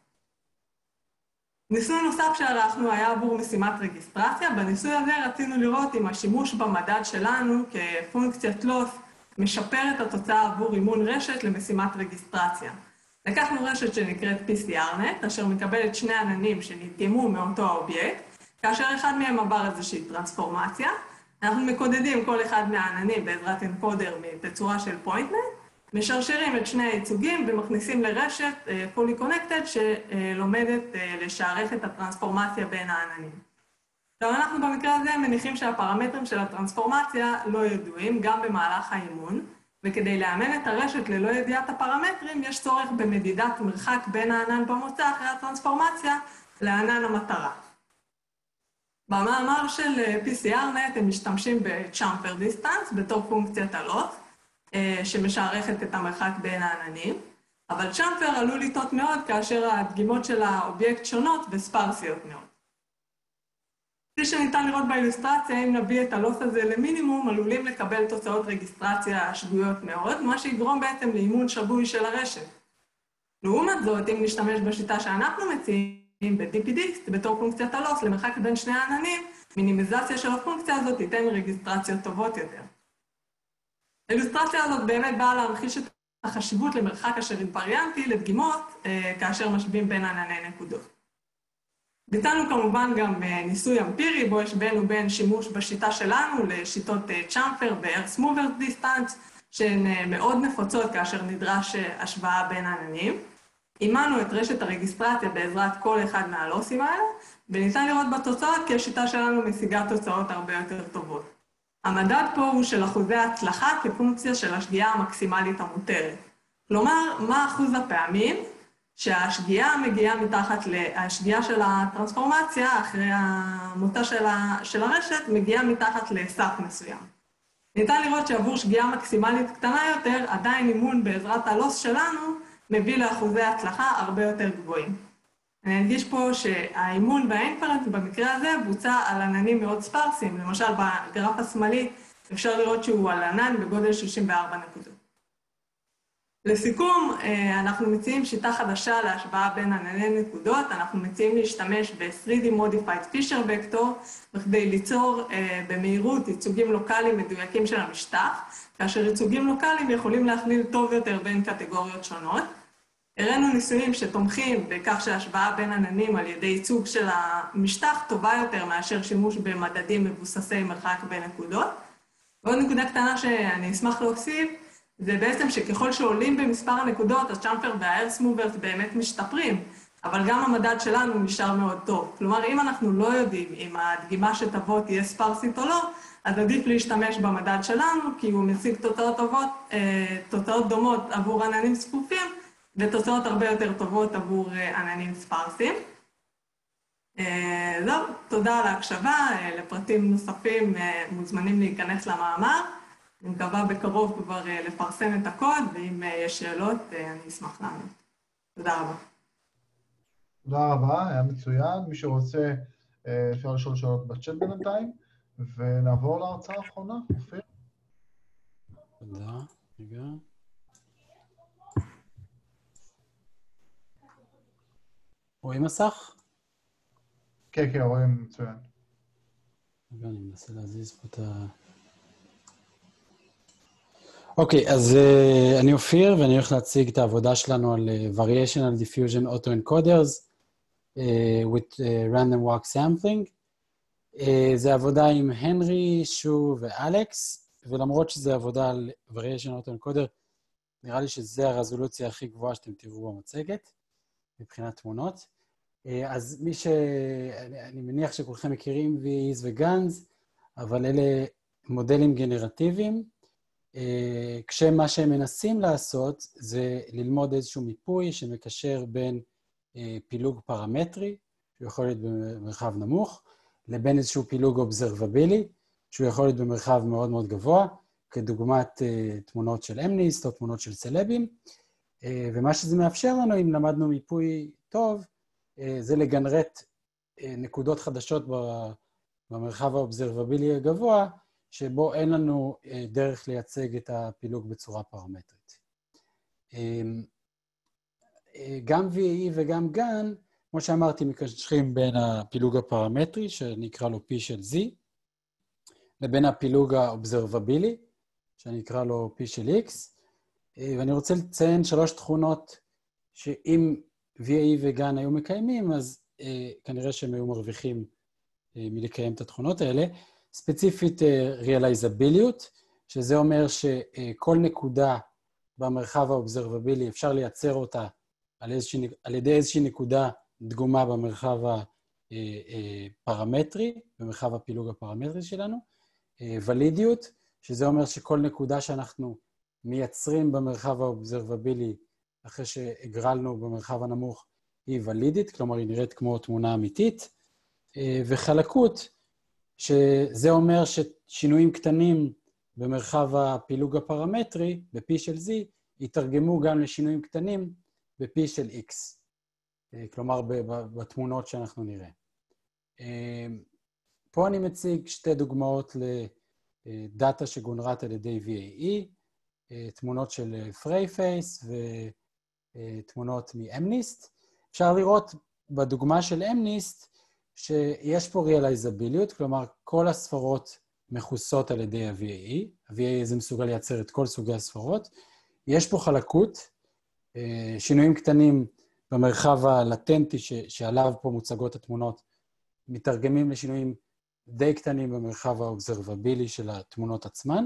ניסוי נוסף שערכנו היה עבור משימת רגיסטרציה. בניסוי הזה רצינו לראות אם השימוש במדד שלנו כפונקציית לוס משפר את התוצאה עבור אימון רשת למשימת רגיסטרציה. לקחנו רשת שנקראת פי סי אר נט, אשר מקבלת שני עננים שנדגמו מאותו האובייקט, כאשר אחד מהם עבר איזושהי טרנספורמציה. אנחנו מקודדים כל אחד מהעננים בעזרת אנקודר בתצורה של פוינטנט, משרשרים את שני הייצוגים ומכניסים לרשת fully connected שלומדת לשערך את הטרנספורמציה בין העננים. עכשיו אנחנו במקרה הזה מניחים שהפרמטרים של הטרנספורמציה לא ידועים גם במהלך האימון, וכדי לאמן את הרשת ללא ידיעת הפרמטרים יש צורך במדידת מרחק בין הענן במוצא אחרי הטרנספורמציה לענן המטרה. במאמר של פי סי אר נט הם משתמשים ב-Chamfer Distance בתור פונקציית הלוס, שמשערכת את המרחק בין העננים, אבל צ'אמפר עלול לטעות מאוד כאשר הדגימות של האובייקט שונות וספרסיות מאוד. כפי שניתן לראות באילוסטרציה, אם נביא את הלוס הזה למינימום, עלולים לקבל תוצאות רגיסטרציה שגויות מאוד, מה שיגרום בעצם לאימון שגוי של הרשת. לעומת זאת, אם נשתמש בשיטה שאנחנו מציעים ב-די פי דיסט בתור פונקציית הלוס למרחק בין שני העננים, מינימיזציה של הפונקציה הזאת תיתן רגיסטרציות טובות יותר. האילוסטרציה הזאת באמת באה להמחיש את החשיבות למרחק אשר אינווריאנטי לדגימות כאשר משווים בין ענני נקודות. ביצענו כמובן גם ניסוי אמפירי בו השווינו בין שימוש בשיטה שלנו לשיטות צ'אמפר ב-Earth Movers Distance שהן מאוד נפוצות כאשר נדרש השוואה בין עננים. אימנו את רשת הרגיסטרציה בעזרת כל אחד מהלוסים האלה וניתן לראות בתוצאות כי השיטה שלנו משיגה תוצאות הרבה יותר טובות. המדד פה הוא של אחוזי ההצלחה כפונקציה של השגיאה המקסימלית המותרת. כלומר, מה אחוז הפעמים שהשגיאה מגיעה מתחת להשגיאה של הטרנספורמציה אחרי המוצא של, ה... של הרשת מגיעה מתחת לסף מסוים. ניתן לראות שעבור שגיאה מקסימלית קטנה יותר, עדיין אימון בעזרת הלוס שלנו מביא לאחוזי הצלחה הרבה יותר גבוהים. אני אדגיש פה שהאימון והאינפרנס במקרה הזה בוצע על עננים מאוד ספרסיים, למשל בגרף השמאלי אפשר לראות שהוא על ענן בגודל שישים וארבע נקודות. לסיכום, אנחנו מציעים שיטה חדשה להשוואה בין ענני נקודות, אנחנו מציעים להשתמש ב-תרי די Modified Fisher Vector, בכדי ליצור במהירות ייצוגים לוקליים מדויקים של המשטח, כאשר ייצוגים לוקליים יכולים להכליל טוב יותר בין קטגוריות שונות. הראינו ניסויים שתומכים בכך שההשוואה בין עננים על ידי ייצוג של המשטח טובה יותר מאשר שימוש במדדים מבוססי מרחק בין נקודות. ועוד נקודה קטנה שאני אשמח להוסיף, זה בעצם שככל שעולים במספר הנקודות, הצ'אמפר וה-Earth Movers באמת משתפרים, אבל גם המדד שלנו נשאר מאוד טוב. כלומר, אם אנחנו לא יודעים אם הדגימה שתבוא תהיה ספרסית או לא, אז עדיף להשתמש במדד שלנו, כי הוא משיג תוצאות טובות, תוצאות דומות עבור עננים צפופים, ותוצאות הרבה יותר טובות עבור עננים ספרסיים. זהו, תודה על ההקשבה, לפרטים נוספים מוזמנים להיכנס למאמר. אני מקווה בקרוב כבר לפרסם את הקוד, ואם יש שאלות אני אשמח לענות. תודה רבה. תודה רבה, היה מצוין. מי שרוצה אפשר לשאול שאלות בצ'אט בינתיים, ונעבור להרצאה האחרונה, אופיר. תודה, רגע. רואים מסך? כן, כן, רואים מצוין. רגע, אני מנסה להזיז פה את ה... אוקיי, אז uh, אני אופיר, ואני הולך להציג את העבודה שלנו על uh, Variational Diffusion Autoencoders uh, with uh, Random Walk Sampling. Uh, זה עבודה עם הנרי, שו ואלכס, ולמרות שזה עבודה על Variational Autoencoder, נראה לי שזה הרזולוציה הכי גבוהה שאתם תראו במצגת, מבחינת תמונות. Uh, אז מי ש... אני, אני מניח שכולכם מכירים V E S ו-גאנז, אבל אלה מודלים גנרטיביים, Uh, כשמה שהם מנסים לעשות זה ללמוד איזשהו מיפוי שמקשר בין uh, פילוג פרמטרי, שהוא יכול להיות במרחב נמוך, לבין איזשהו פילוג אובזרבבילי, שהוא יכול להיות במרחב מאוד מאוד גבוה, כדוגמת uh, תמונות של אמניסט או תמונות של סלבים, uh, ומה שזה מאפשר לנו, אם למדנו מיפוי טוב, uh, זה לגנרט נקודות חדשות במרחב האובזרבבילי הגבוה, שבו אין לנו דרך לייצג את הפילוג בצורה פרמטרית. גם וי איי אי וגם גאן, כמו שאמרתי, מקשרים בין הפילוג הפרמטרי, שנקרא לו P של Z, לבין הפילוג האובזרבבילי, שנקרא לו P של X, ואני רוצה לציין שלוש תכונות שאם וי איי אי וגאן היו מקיימים, אז כנראה שהם היו מרוויחים מלקיים את התכונות האלה. ספציפית ריאליזביליות, שזה אומר שכל נקודה במרחב האובזרבבילי אפשר לייצר אותה על, איזושהי, על ידי איזושהי נקודה דגומה במרחב הפרמטרי, במרחב הפילוג הפרמטרי שלנו. ולידיות, שזה אומר שכל נקודה שאנחנו מייצרים במרחב האובזרבבילי, אחרי שהגרלנו במרחב הנמוך, היא ולידית, כלומר היא נראית כמו תמונה אמיתית. וחלקות, שזה אומר ששינויים קטנים במרחב הפילוג הפרמטרי, ב-P של Z, יתרגמו גם לשינויים קטנים ב-P של X. כלומר, בתמונות שאנחנו נראה. פה אני מציג שתי דוגמאות לדאטה שגונרת על ידי וי איי אי, תמונות של פרייפייס ותמונות מאמניסט. אפשר לראות בדוגמה של אמניסט שיש פה ריאליזביליות, כלומר כל הספרות מכוסות על ידי ה-וי איי אי. ה-וי איי אי זה מסוגל לייצר את כל סוגי הספרות. יש פה חלקות, שינויים קטנים במרחב הלטנטי שעליו פה מוצגות התמונות, מתרגמים לשינויים די קטנים במרחב האובזרבבילי של התמונות עצמן,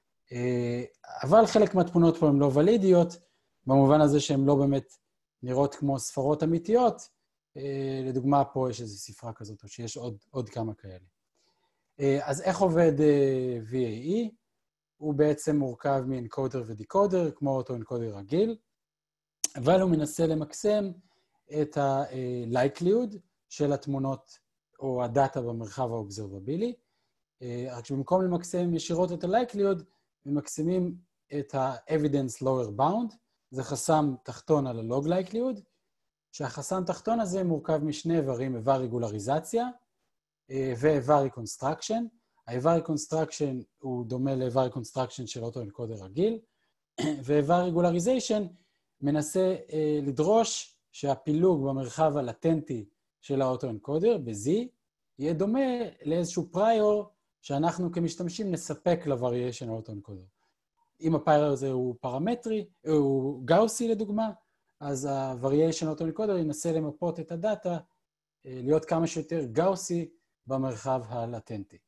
אבל חלק מהתמונות פה הן לא ולידיות, במובן הזה שהן לא באמת נראות כמו ספרות אמיתיות. לדוגמה, פה יש איזו ספרה כזאת, או שיש עוד, עוד כמה כאלה. אז איך עובד וי איי אי? הוא בעצם מורכב מאנקודר ודיקודר, כמו אותו אנקודר רגיל, אבל הוא מנסה למקסם את ה-likelihood של התמונות או הדאטה במרחב האובזרבבילי, רק שבמקום למקסם ישירות את ה-likelihood, ממקסמים את ה-evidence lower bound, זה חסם תחתון על ה-log likelihood, שהחסם תחתון הזה מורכב משני איברים, איבר רגולריזציה ואיבר reconstruction. האיבר reconstruction הוא דומה לאיבר reconstruction של אותו אנקודר רגיל, ואיבר regularization מנסה אה, לדרוש שהפילוג במרחב הלטנטי של האוטו-אנקודר, ב-Z, יהיה דומה לאיזשהו פריור שאנחנו כמשתמשים נספק ל-variation האוטו-אנקודר. אם הפריור הזה הוא פרמטרי, הוא גאוסי לדוגמה, אז ה-variation האוטו-אנקודר ינסה למפות את הדאטה, אה, להיות כמה שיותר גאוסי במרחב הלטנטי.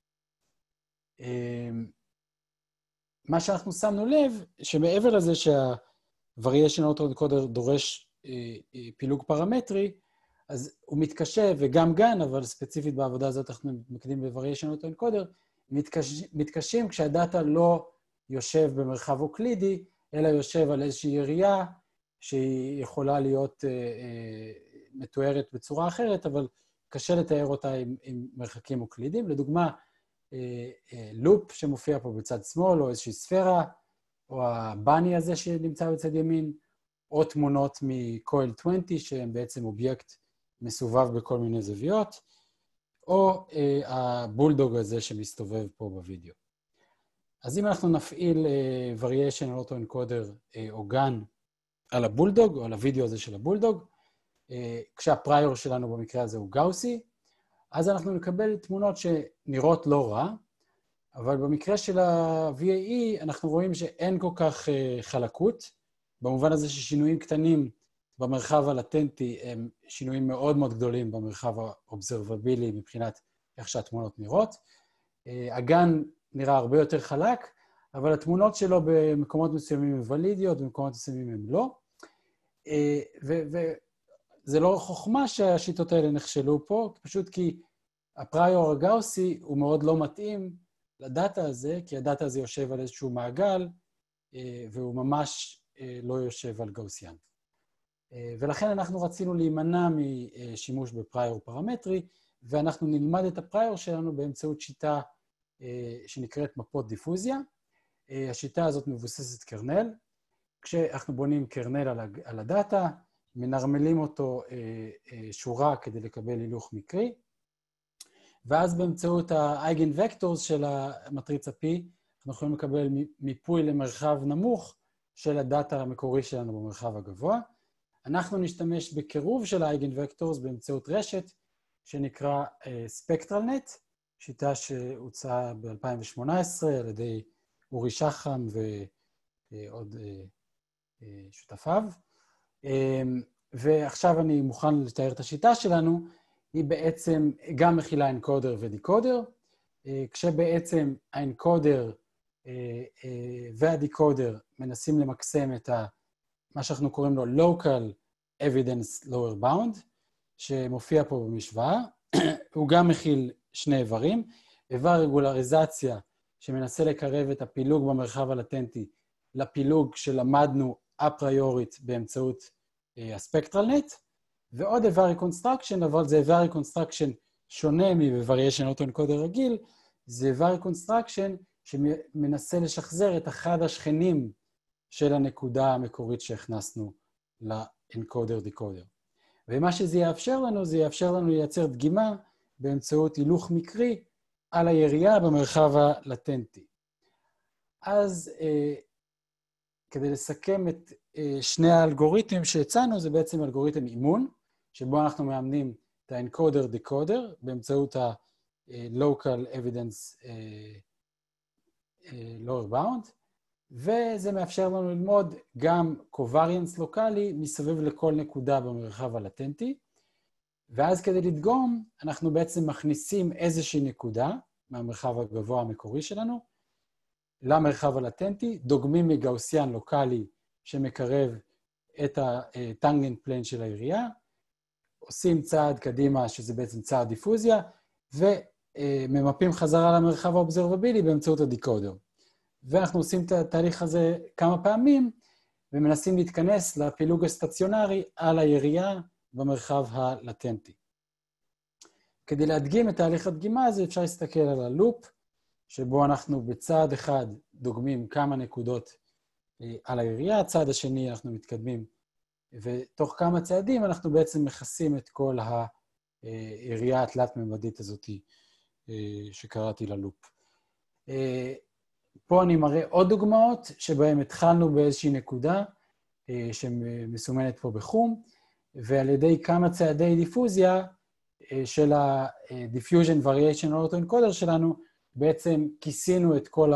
אה, מה שאנחנו שמנו לב, שמעבר לזה שה... variation auto-encoder דורש אה, אה, פילוג פרמטרי, אז הוא מתקשה, וגם גן, אבל ספציפית בעבודה הזאת אנחנו מתמקדים ב-variation auto-encoder, מתקש, מתקשים כשהדאטה לא יושב במרחב אוקלידי, אלא יושב על איזושהי יריעה שהיא יכולה להיות אה, אה, מתוארת בצורה אחרת, אבל קשה לתאר אותה עם, עם מרחקים אוקלידיים. לדוגמה, אה, אה, לופ שמופיע פה בצד שמאל, או איזושהי ספירה, או הבני הזה שנמצא בצד ימין, או תמונות מקויל עשרים, שהם בעצם אובייקט מסובב בכל מיני זוויות, או אה, הבולדוג הזה שמסתובב פה בווידאו. אז אם אנחנו נפעיל אה, variation על auto-encoder אה, או גן על הבולדוג, או על הווידאו הזה של הבולדוג, אה, כשהפריור שלנו במקרה הזה הוא גאוסי, אז אנחנו נקבל תמונות שנראות לא רע, אבל במקרה של ה-וי איי אי אנחנו רואים שאין כל כך uh, חלקות, במובן הזה ששינויים קטנים במרחב הלטנטי הם שינויים מאוד מאוד גדולים במרחב האובזרבבילי מבחינת איך שהתמונות נראות. Uh, הגן נראה הרבה יותר חלק, אבל התמונות שלו במקומות מסוימים הן ולידיות, במקומות מסוימים הן לא. Uh, וזה לא חוכמה שהשיטות האלה נכשלו פה, פשוט כי הפריור הגאוסי הוא מאוד לא מתאים, לדאטה הזה, כי הדאטה הזה יושב על איזשהו מעגל, והוא ממש לא יושב על גאוסיאן. ולכן אנחנו רצינו להימנע משימוש בפריור פרמטרי, ואנחנו נלמד את הפריור שלנו באמצעות שיטה שנקראת מפות דיפוזיה. השיטה הזאת מבוססת קרנל. כשאנחנו בונים קרנל על הדאטה, מנרמלים אותו שורה כדי לקבל הילוך מקרי, ואז באמצעות האייגן וקטורס של המטריצה P, אנחנו יכולים לקבל מיפוי למרחב נמוך של הדאטה המקורי שלנו במרחב הגבוה. אנחנו נשתמש בקירוב של האייגן וקטורס באמצעות רשת שנקרא SpectralNet, שיטה שהוצעה ב-אלפיים שמונה עשרה על ידי אורי שחם ועוד שותפיו. ועכשיו אני מוכן לתאר את השיטה שלנו, היא בעצם גם מכילה אנקודר ודיקודר, כשבעצם האנקודר והדיקודר מנסים למקסם את מה שאנחנו קוראים לו Local Evidence Lower Bound, שמופיע פה במשוואה. הוא גם מכיל שני איברים, איבר רגולריזציה שמנסה לקרב את הפילוג במרחב הלטנטי לפילוג שלמדנו אפריורית באמצעות הספקטרלנט, ועוד איבר ריקונסטרקשן, אבל זה איבר ריקונסטרקשן שונה מ-Variation Autoencoder רגיל, זה איבר ריקונסטרקשן שמנסה לשחזר את אחד השכנים של הנקודה המקורית שהכנסנו לאנקודר-דיקודר. ומה שזה יאפשר לנו, זה יאפשר לנו לייצר דגימה באמצעות הילוך מקרי על היריעה במרחב הלטנטי. אז אה, כדי לסכם את אה, שני האלגוריתמים שהצענו, זה בעצם אלגוריתם אימון, שבו אנחנו מאמנים את האנקודר-דיקודר באמצעות ה-Local Evidence אה, אה, Lower Bound, וזה מאפשר לנו ללמוד גם קובריאנס לוקלי מסביב לכל נקודה במרחב הלטנטי, ואז כדי לדגום, אנחנו בעצם מכניסים איזושהי נקודה מהמרחב הגבוה המקורי שלנו למרחב הלטנטי, דוגמים מגאוסיאן לוקלי שמקרב את הטנגנט פליין של היריעה, עושים צעד קדימה שזה בעצם צעד דיפוזיה, וממפים חזרה למרחב האובזרבבילי באמצעות הדיקודר. ואנחנו עושים את התהליך הזה כמה פעמים, ומנסים להתכנס לפילוג הסטציונרי על היריעה במרחב הלטנטי. כדי להדגים את תהליך הדגימה הזה, אפשר להסתכל על הלופ, שבו אנחנו בצעד אחד דוגמים כמה נקודות על היריעה, הצעד השני אנחנו מתקדמים, ותוך כמה צעדים אנחנו בעצם מכסים את כל היריעה התלת-ממדית הזאת שקראתי ללופ. פה אני מראה עוד דוגמאות שבהן התחלנו באיזושהי נקודה שמסומנת פה בחום, ועל ידי כמה צעדי דיפוזיה של ה-Diffusion Variation Autoencoder שלנו, בעצם כיסינו את כל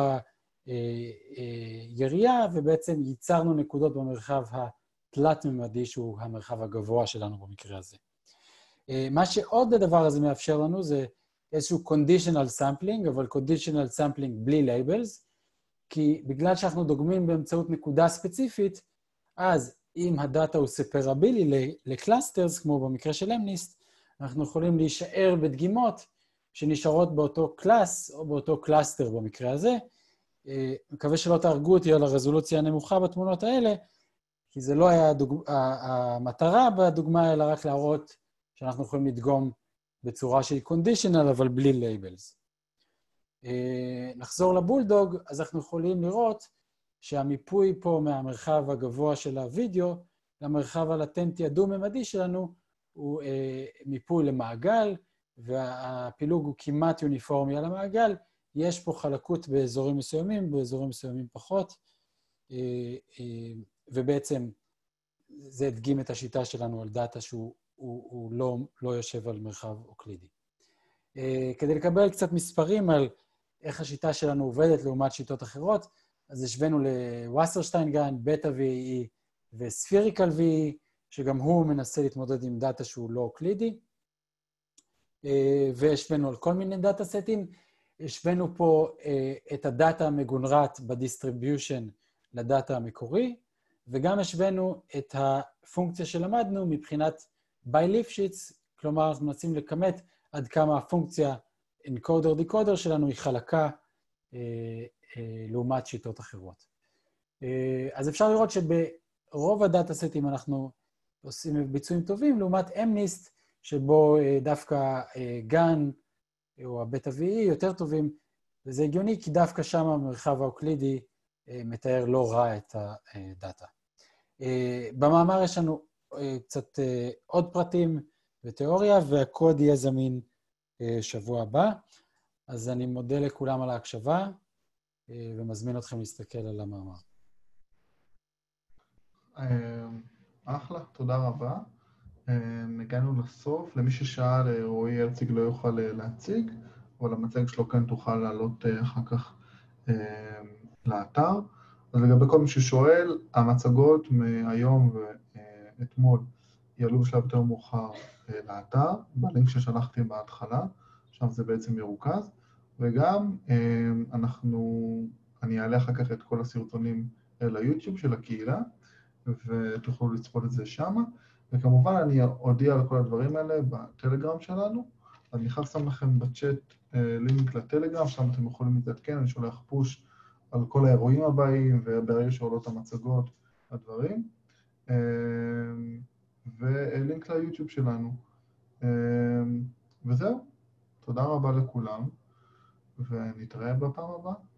היריעה, ובעצם ייצרנו נקודות במרחב התלת-ממדי, שהוא המרחב הגבוה שלנו במקרה הזה. מה שעוד הדבר הזה מאפשר לנו זה איזשהו conditional sampling, אבל conditional sampling בלי labels, כי בגלל שאנחנו דוגמים באמצעות נקודה ספציפית, אז אם הדאטה הוא ספרבילי לקלאסטרס, כמו במקרה של אמניסט, אנחנו יכולים להישאר בדגימות שנשארות באותו קלאס, או באותו קלאסטר במקרה הזה. מקווה שלא תהרגו אותי על הרזולוציה הנמוכה בתמונות האלה, כי זה לא היה הדוג... המטרה בדוגמה, אלא רק להראות שאנחנו יכולים לדגום בצורה שהיא conditional, אבל בלי labels. נחזור לבולדוג, אז אנחנו יכולים לראות שהמיפוי פה מהמרחב הגבוה של הוידאו, למרחב הלטנטי הדו-ממדי שלנו, הוא מיפוי למעגל, והפילוג הוא כמעט יוניפורמי על המעגל. יש פה חלקות באזורים מסוימים, באזורים מסוימים פחות, ובעצם זה הדגים את השיטה שלנו על דאטה שהוא הוא, הוא לא, לא יושב על מרחב אוקלידי. כדי לקבל קצת מספרים על איך השיטה שלנו עובדת לעומת שיטות אחרות, אז השווינו לווסרשטיין-גן, בטא וי אי וספיריקל וי אי, שגם הוא מנסה להתמודד עם דאטה שהוא לא אוקלידי, והשווינו על כל מיני דאטה סטים. השווינו פה את הדאטה המגונרת בדיסטריביושן לדאטה המקורי, וגם השווינו את הפונקציה שלמדנו מבחינת by ליפשיץ, כלומר אנחנו מנסים לכמת עד כמה הפונקציה encoder-decoder שלנו היא חלקה אה, אה, לעומת שיטות אחרות. אה, אז אפשר לראות שברוב הדאטה סטים אנחנו עושים ביצועים טובים, לעומת אמניסט, שבו אה, דווקא אה, גן או הבטא וי אי יותר טובים, וזה הגיוני כי דווקא שם המרחב האוקלידי אה, מתאר לא רע את הדאטה. אה, במאמר יש לנו קצת עוד פרטים ותיאוריה, והקוד יהיה זמין שבוע הבא. אז אני מודה לכולם על ההקשבה, ומזמין אתכם להסתכל על המאמר. אחלה, תודה רבה. הגענו לסוף. למי ששאל, רועי הרציג לא יוכל להציג, אבל המצגת שלו כן תוכל לעלות אחר כך לאתר. אז לגבי כל מי ששואל, המצגות מהיום ואתמול יעלו בשלב יותר מאוחר לאתר, בלינק ששלחתי בהתחלה, שם זה בעצם מרוכז, וגם אנחנו, אני אעלה אחר כך את כל הסרטונים ליוטיוב של הקהילה, ותוכלו לצפות את זה שם, וכמובן אני אודיע על כל הדברים האלה בטלגרם שלנו, אני חייב שם לכם בצ'אט לינק לטלגרם, שם אתם יכולים להתעדכן, אני שולח פוש על כל האירועים הבאים, וברגע שעולות המצגות, הדברים, ולינק ליוטיוב שלנו. וזהו, תודה רבה לכולם, ונתראה בפעם הבאה.